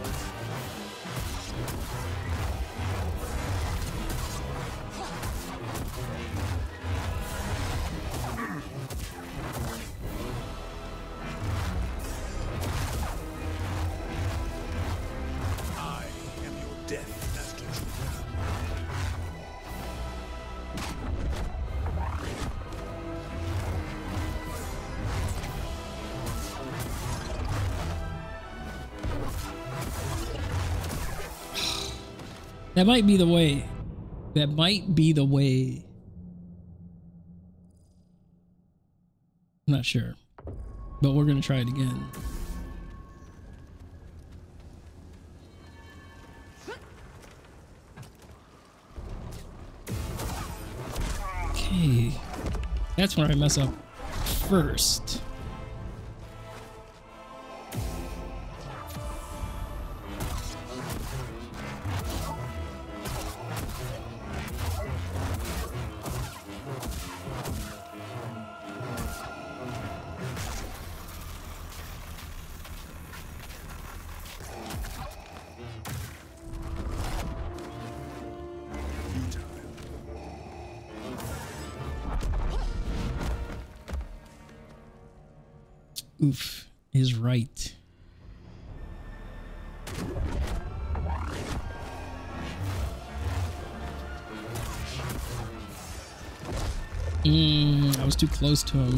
That might be the way. That might be the way. I'm not sure. But we're going to try it again. Okay. That's where I mess up first. Oof is right. Mm, I was too close to him.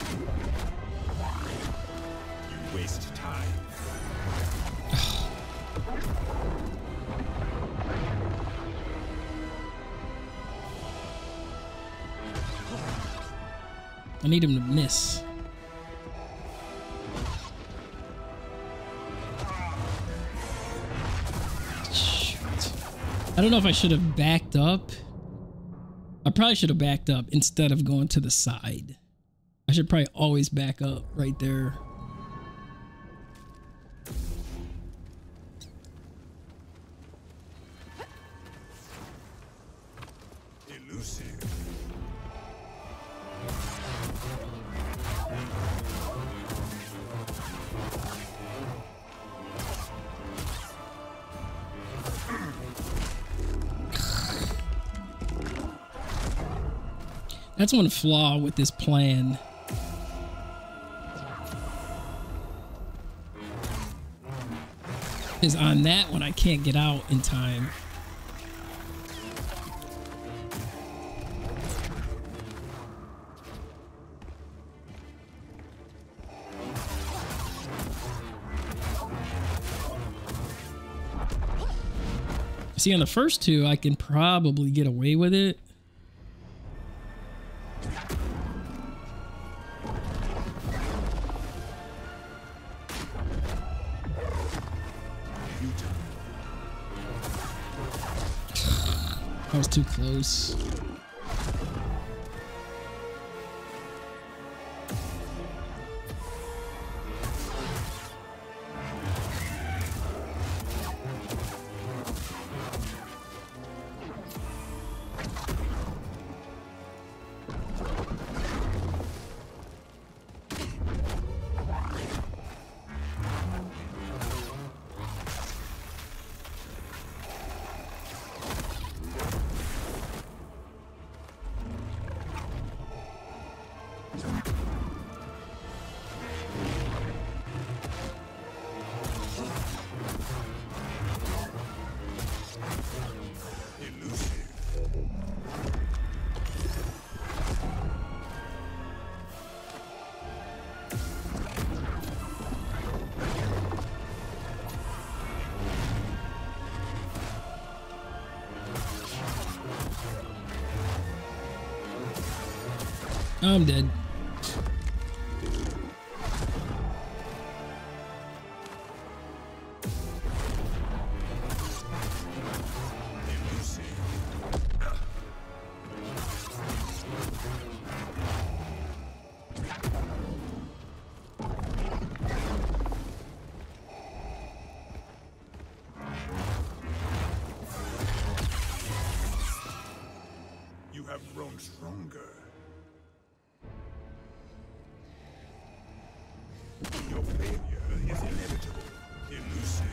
You waste time. I need him to miss. Shoot. I don't know if I should have backed up. I probably should have backed up instead of going to the side. I should probably always back up right there. Elusive. That's one flaw with this plan. Is on that one I can't get out in time. See, on the first two, I can probably get away with it. That was too close. I'm dead. You have grown stronger. Your failure is inevitable. Elusive.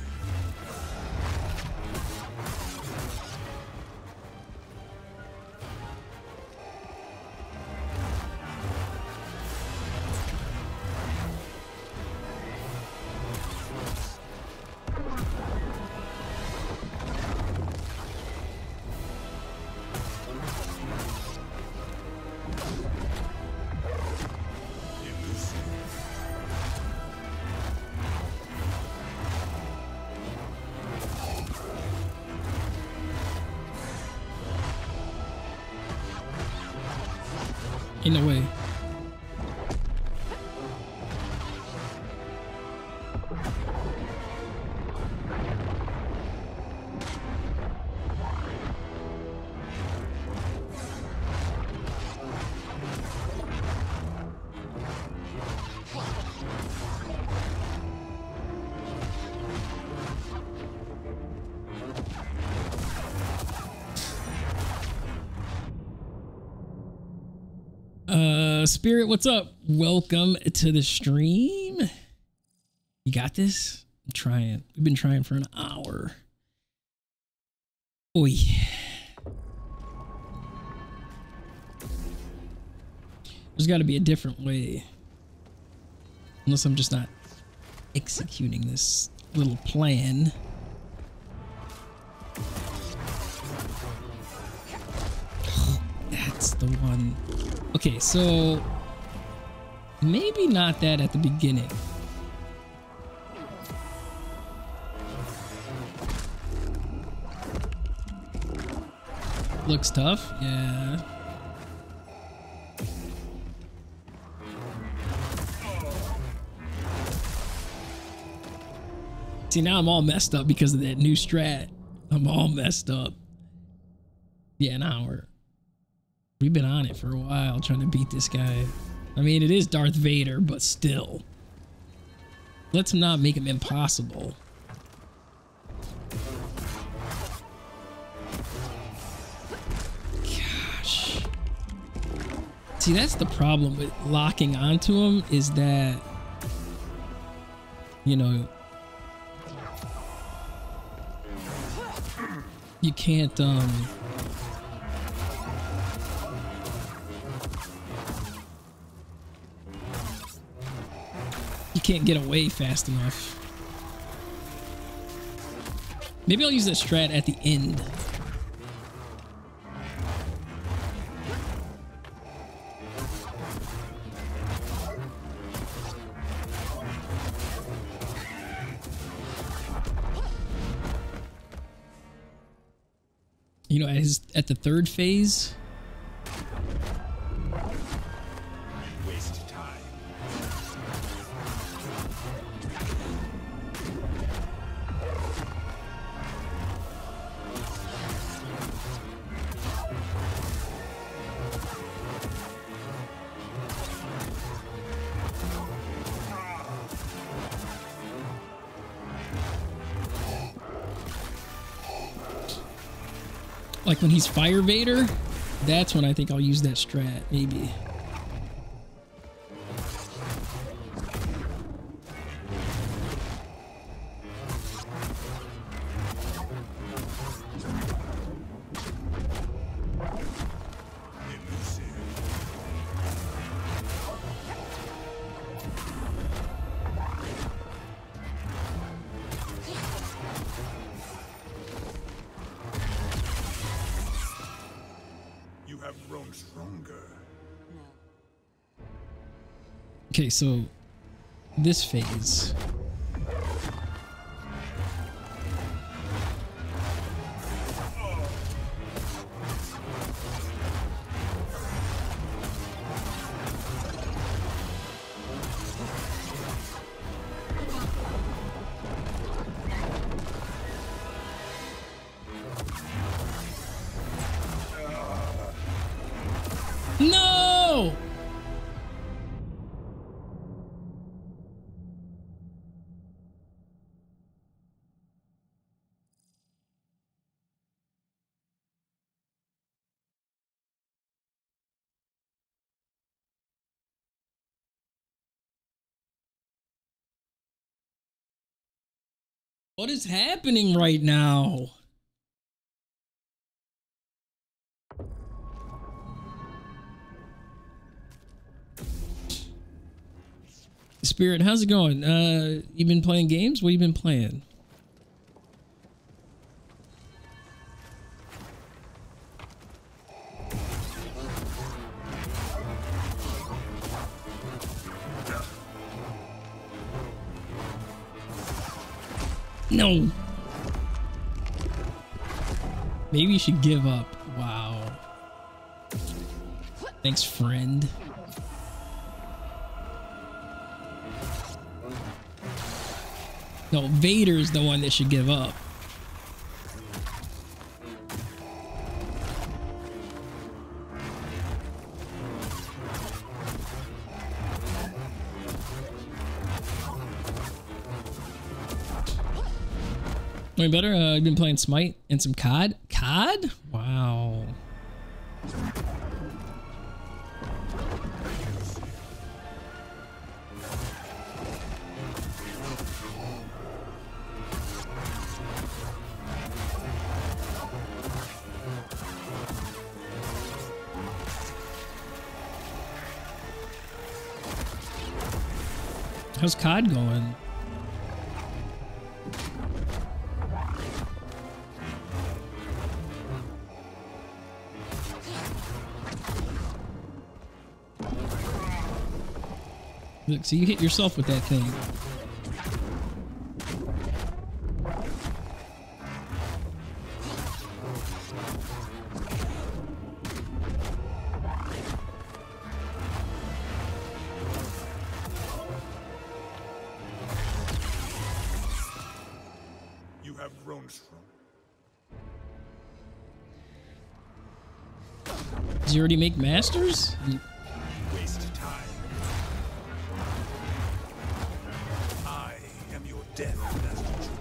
In a way. Uh, Spirit, what's up? Welcome to the stream. You got this? I'm trying. We've been trying for an hour. Oh yeah. There's got to be a different way. Unless I'm just not executing this little plan. Oh, that's the one. Okay, so Maybe not that at the beginning. Looks tough, yeah. See, now I'm all messed up because of that new strat. I'm all messed up. Yeah, an hour. We've been on it for a while trying to beat this guy. I mean, it is Darth Vader, but still. Let's not make him impossible. Gosh. See, that's the problem with locking onto him, is that, you know, you can't, um... you can't get away fast enough. Maybe I'll use that strat at the end. You know, at his at the third phase. Waste time. Like when he's Fire Vader, that's when I think I'll use that strat, maybe. You have grown stronger. Okay, so this phase. No! What is happening right now? Spirit, how's it going? Uh, you been playing games? What have you been playing? No. Maybe you should give up. Wow. Thanks, friend. No, Vader's the one that should give up. Any better? Uh, I've been playing Smite and some C O D. C O D? Wow. How's C O D going? Look, so you hit yourself with that thing. You have grown strong. Does he already make masters? You waste time. I am your death, Master Junda.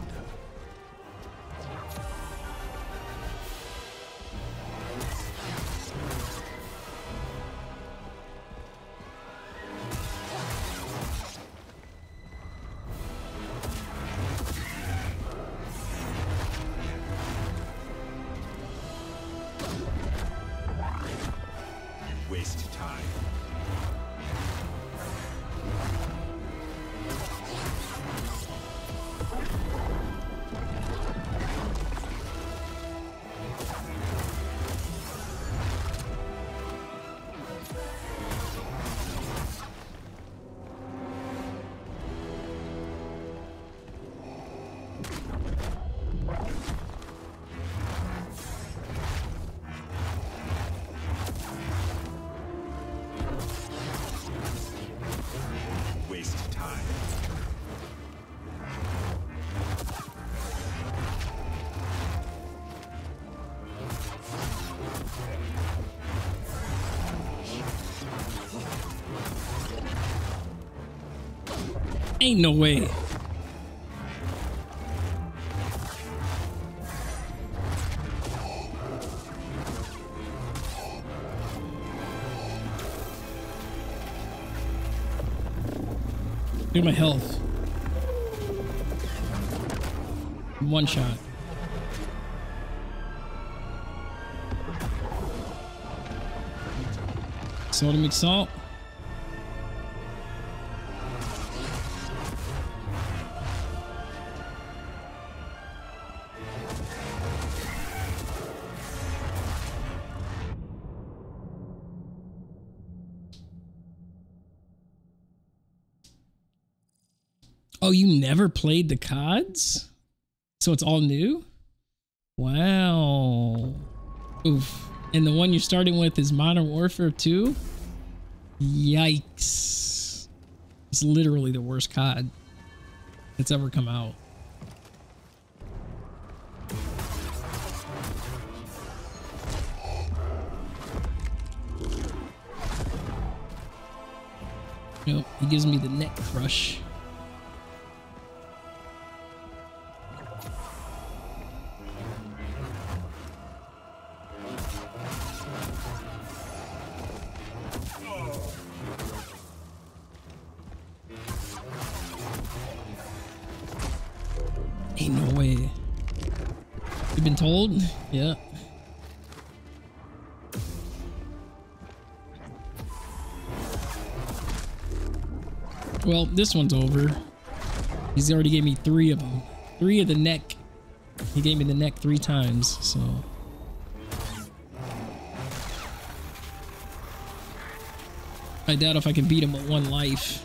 Waste time. Waste time. Ain't no way. Look at my health. One shot. Soda McSalt. Oh, you never played the C O Ds? So it's all new? Wow. Oof. And the one you're starting with is Modern Warfare two? Yikes. It's literally the worst C O D that's ever come out. Nope, he gives me the neck crush. Ain't no way. You've been told? Yeah. Well, this one's over. He's already gave me three of them. Three of the neck. He gave me the neck three times, so. I doubt if I can beat him with one life.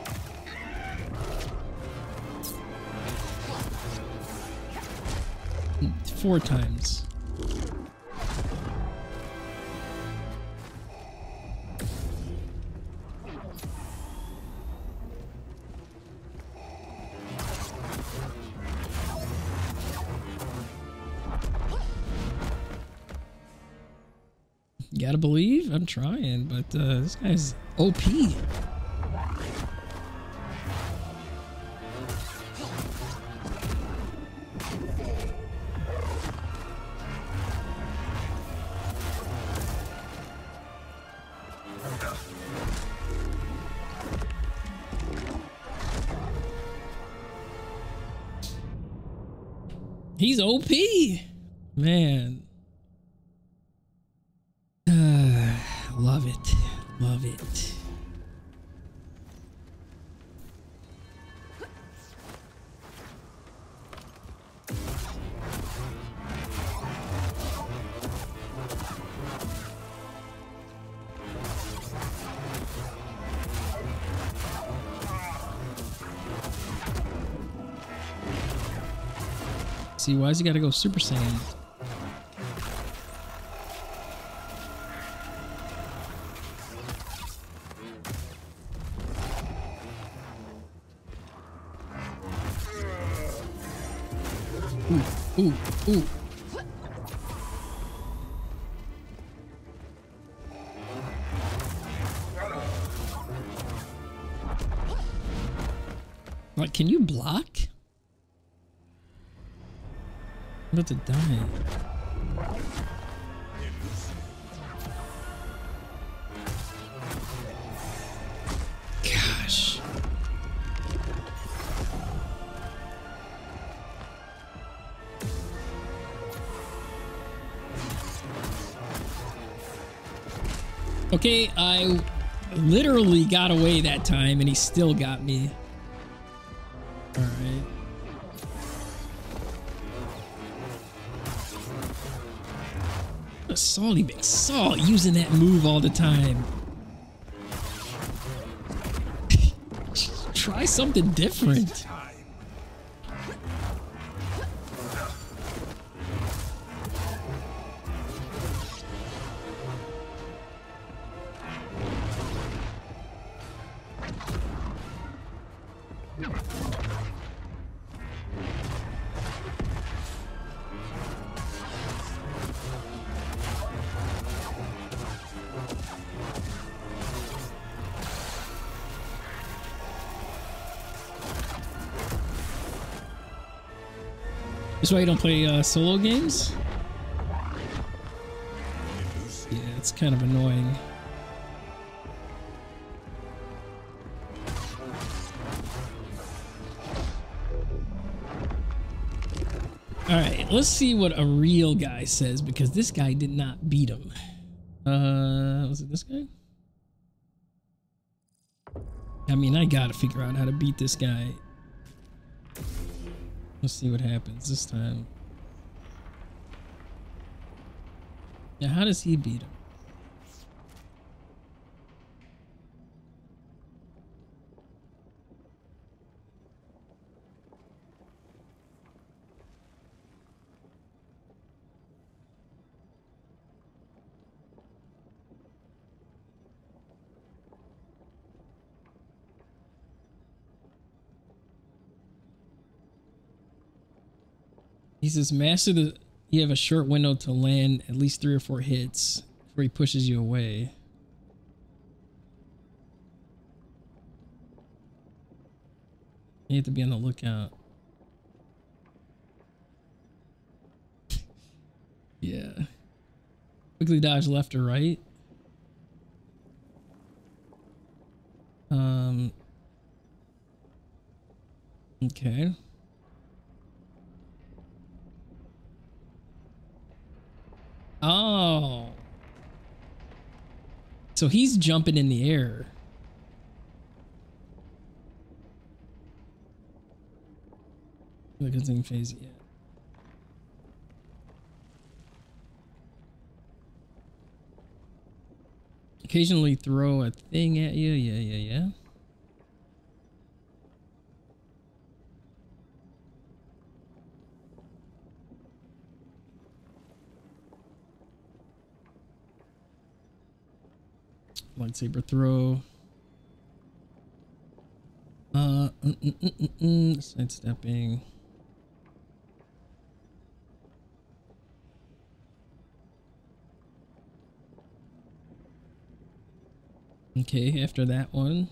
Four times. You gotta believe? I'm trying, but uh, this guy's O P. He's O P, man. Uh, love it, love it. see. Why's he gotta go Super Saiyan? Ooh, ooh, ooh. Like, can you block? I'm about to die. Gosh. Okay, I literally got away that time and he still got me. All right. Salty McSalt using that move all the time. Try something different. That's why you don't play uh, solo games? Yeah, it's kind of annoying. Alright, let's see what a real guy says, because this guy did not beat him. Uh, was it this guy? I mean, I gotta figure out how to beat this guy. Let's see what happens this time. Now, how does he beat him? He says, master the, you have a short window to land at least three or four hits before he pushes you away. You have to be on the lookout. Yeah. Quickly dodge left or right. Um. Okay. Oh. So he's jumping in the air. Look at the phase yet. Occasionally throw a thing at you. Yeah, yeah, yeah. Lightsaber throw. Uh, mm, mm, mm, mm, mm. Sidestepping. Okay, after that one.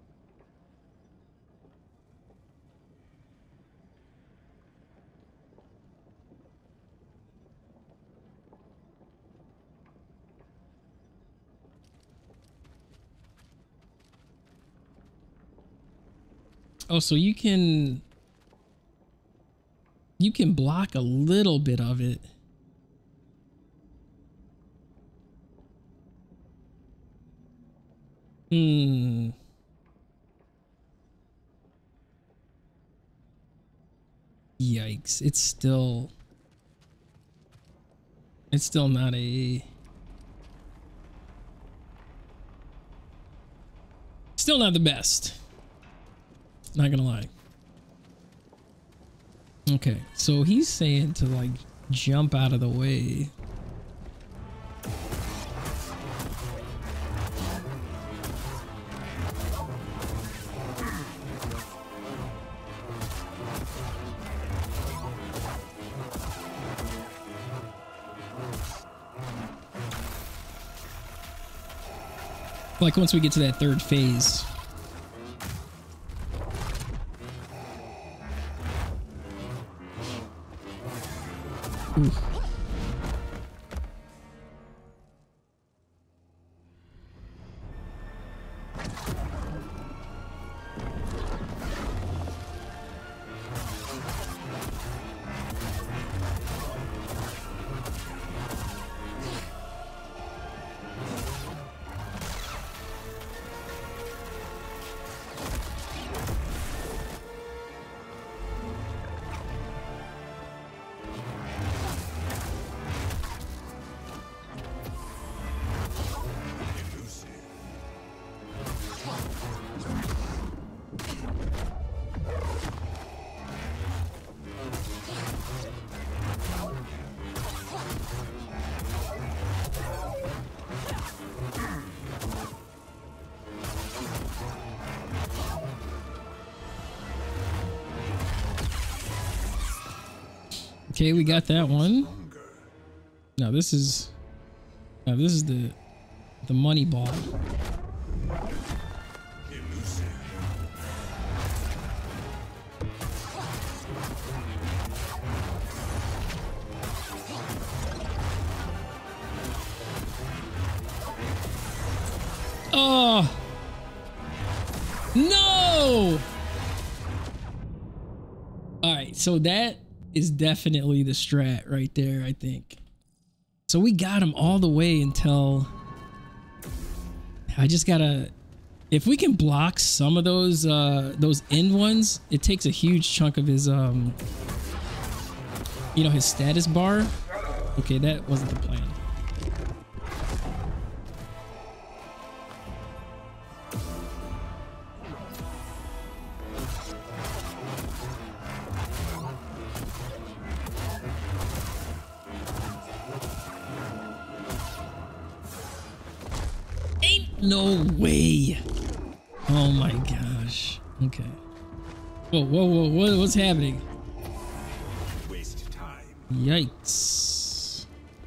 Oh, so you can you can block a little bit of it. Hmm. Yikes. It's still it's still not a still not the best. Not gonna lie. Okay, so he's saying to like jump out of the way. Like once we get to that third phase. Ooh. Okay, we got that one. Now this is now this is the the money ball. Oh no! All right, so that is definitely the strat right there, I think. So we got him all the way until I just gotta, if we can block some of those uh those end ones, it takes a huge chunk of his um you know, his status bar. Okay, that wasn't the plan. No way. Oh my gosh. Okay. Whoa, whoa, whoa, what, what's happening? Waste time. Yikes.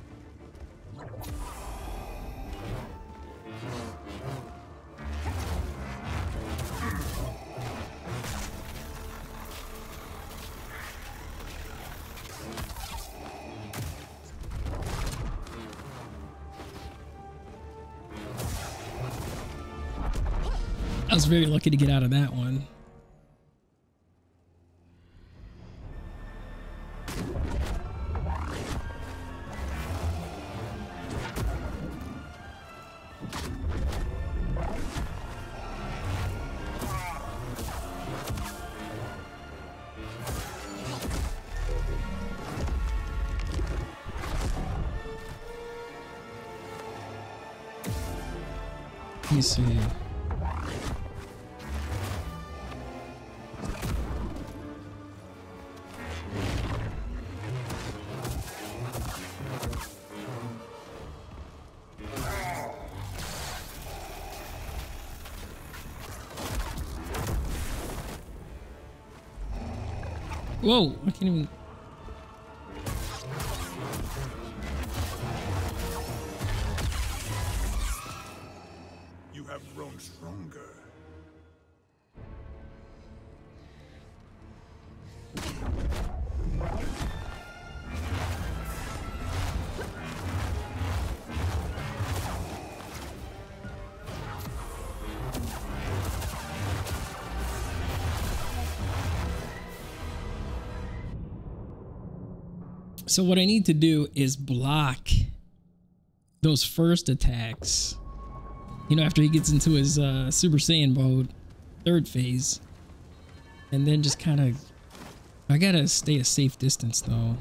I was very lucky to get out of that one. Let me see. Whoa, I can't even. You have grown stronger. So what I need to do is block those first attacks. You know, after he gets into his uh, Super Saiyan mode, third phase. And then just kind of... I gotta stay a safe distance, though.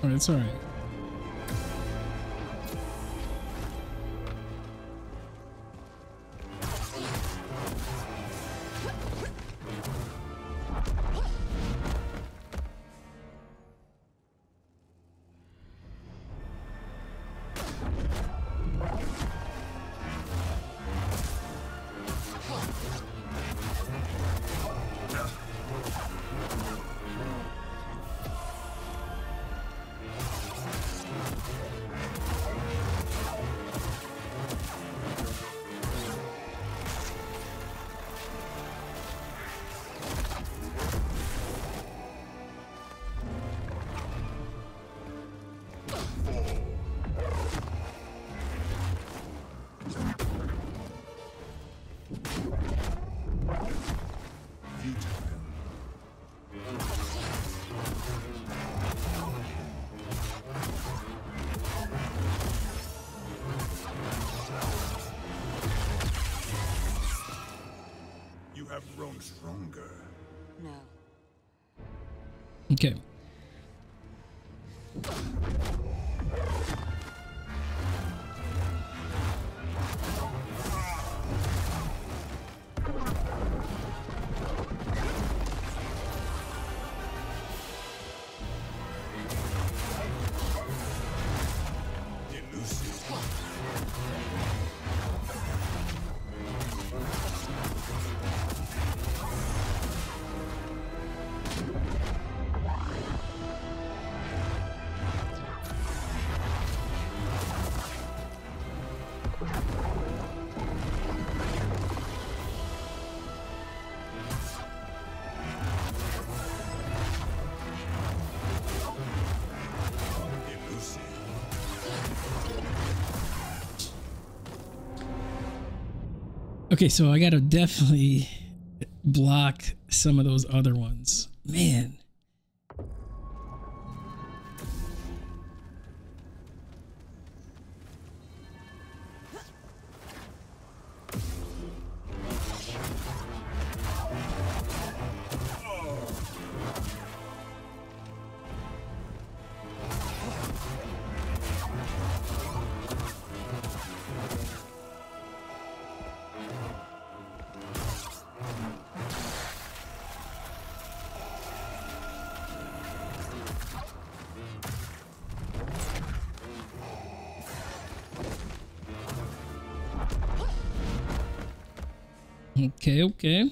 Oh, it's all right. You have grown stronger. No. Okay. Okay, so I gotta definitely block some of those other ones. Man. Okay, okay.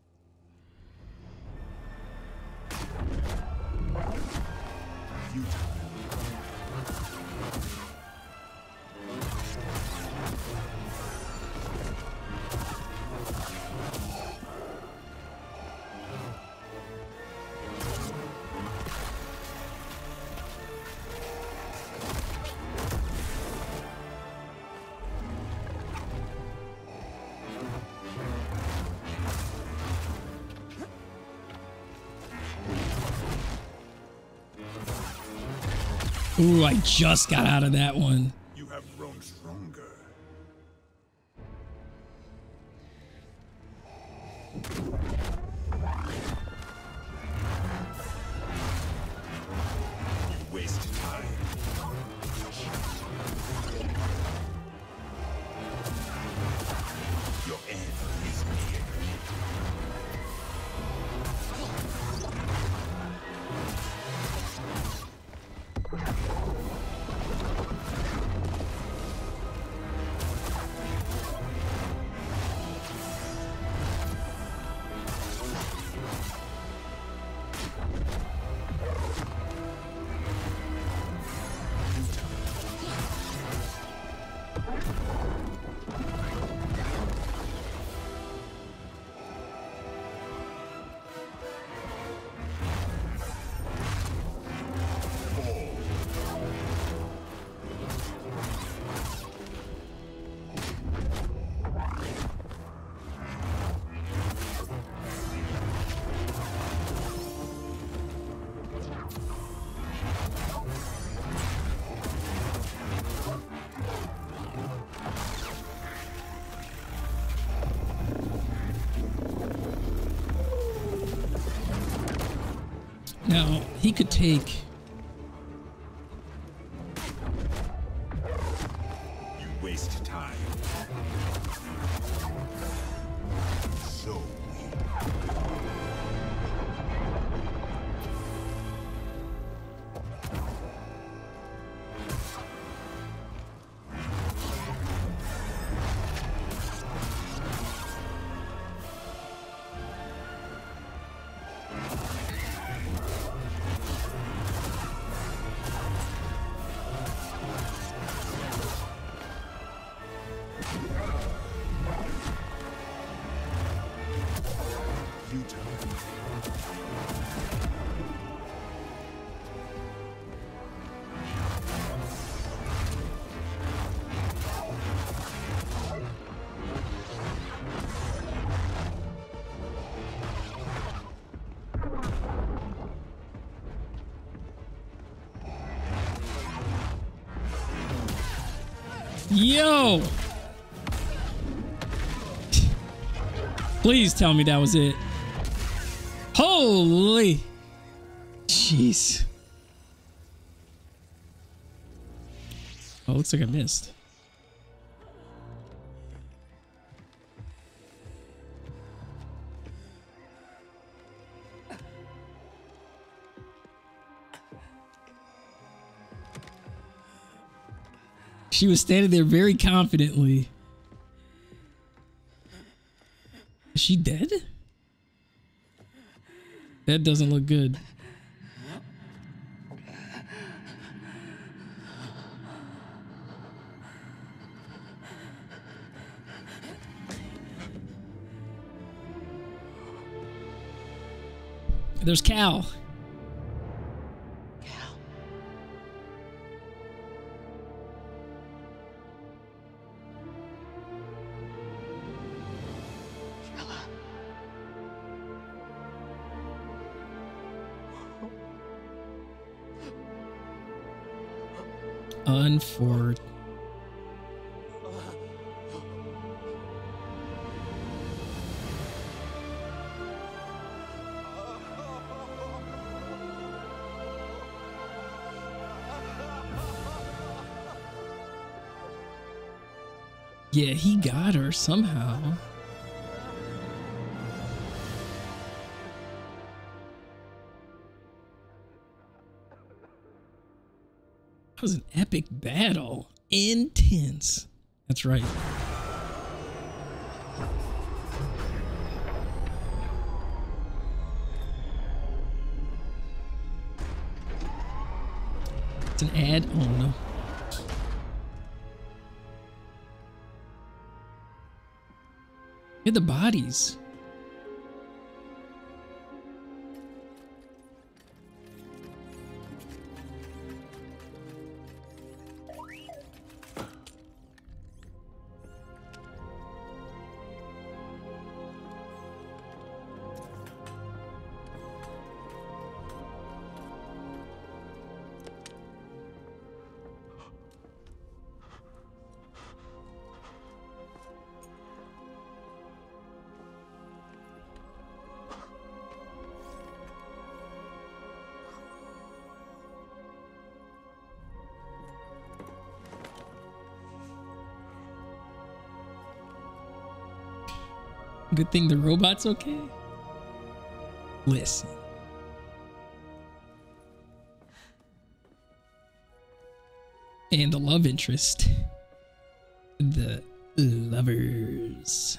Ooh, I just got out of that one. You have grown stronger. You waste time. Your end is near. Now, he could take waste time. So weak. Yo! Please tell me that was it. Holy! Jeez. Oh, looks like I missed. She was standing there very confidently. Is she dead? That doesn't look good. There's Cal. Unfortunate. Yeah, he got her somehow. That was an epic battle. Intense. That's right. It's an ad. Oh no. Look at the bodies. Good thing the robot's okay. Listen. And the love interest. The lovers.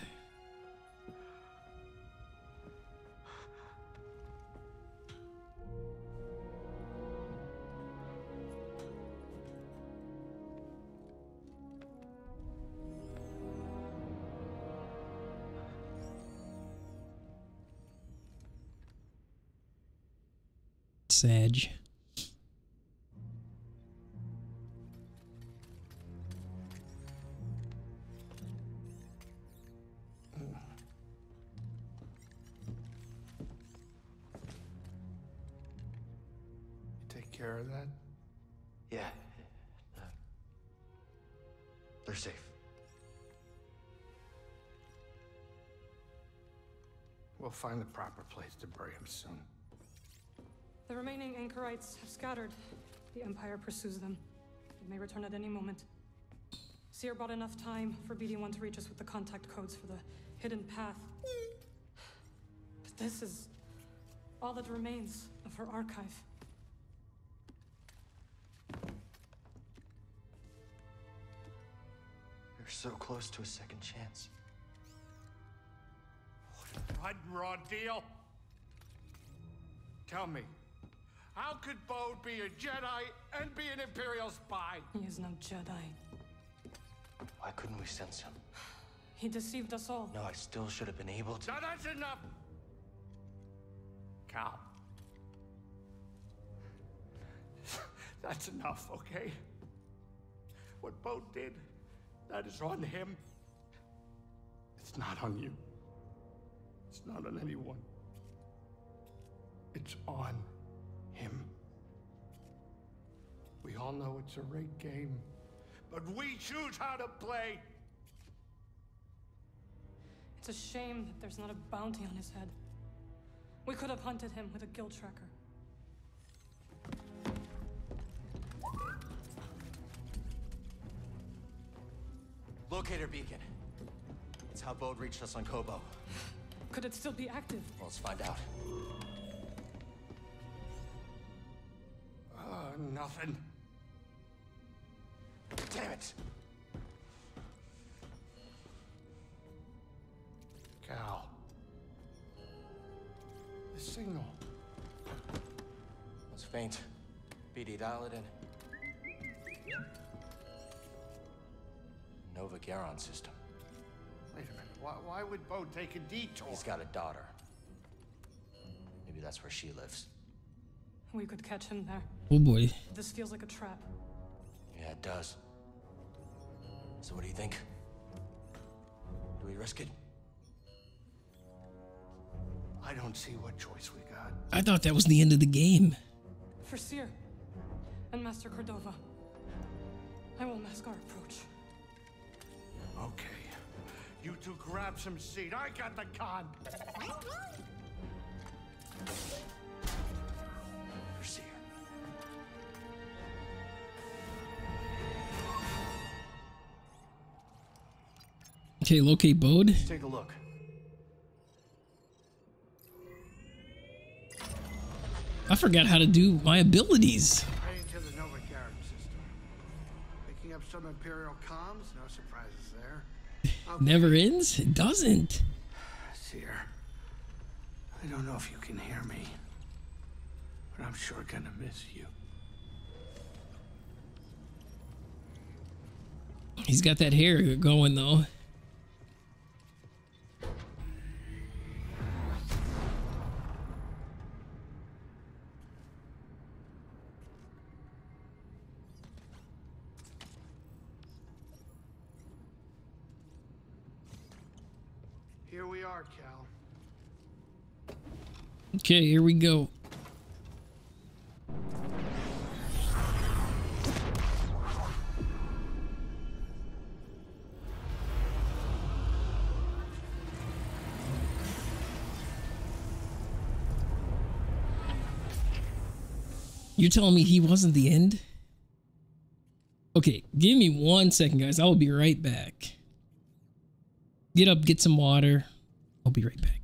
Sag. Take care of that? Yeah. Uh, they're safe. We'll find the proper place to bury him soon. The remaining Anchorites have scattered. The Empire pursues them. It may return at any moment. Seer bought enough time for B D one to reach us with the contact codes for the hidden path. But this is all that remains of her archive. You're so close to a second chance. What a raw deal? Tell me, how could Bode be a Jedi and be an Imperial spy? He is no Jedi. Why couldn't we sense him? He deceived us all. No, I still should have been able to. Now that's enough! Cal. That's enough, okay? What Bode did, that is on him. It's not on you. It's not on anyone. It's on him. We all know it's a rigged game, but we choose how to play. It's a shame that there's not a bounty on his head. We could have hunted him with a guild tracker. Locator beacon. It's how Bode reached us on Kobo. Could it still be active? Well, let's find out. Uh, nothing. Damn it! Cal. The signal. It's faint. B D, dial it in. Nova Garon system. Wait a minute. Why, why would Bode take a detour? He's got a daughter. Maybe that's where she lives. We could catch him there. Oh boy. This feels like a trap. Yeah, it does. So what do you think? Do we risk it? I don't see what choice we got. I thought that was the end of the game. For Seer and Master Cordova, I will mask our approach. Okay. You two grab some seed. I got the con. For Seer. Okay, locate Bode. Let's take a look. I forgot how to do my abilities. Heading to the Nova Garon system. Picking up some Imperial comms. No surprises there. Okay. Never ends? It doesn't. Seer, I don't know if you can hear me, but I'm sure gonna miss you. He's got that hair going though. Here we are, Cal. Okay, here we go. You're telling me he wasn't the end? Okay, give me one second, guys. I will be right back. Get up, get some water. I'll be right back.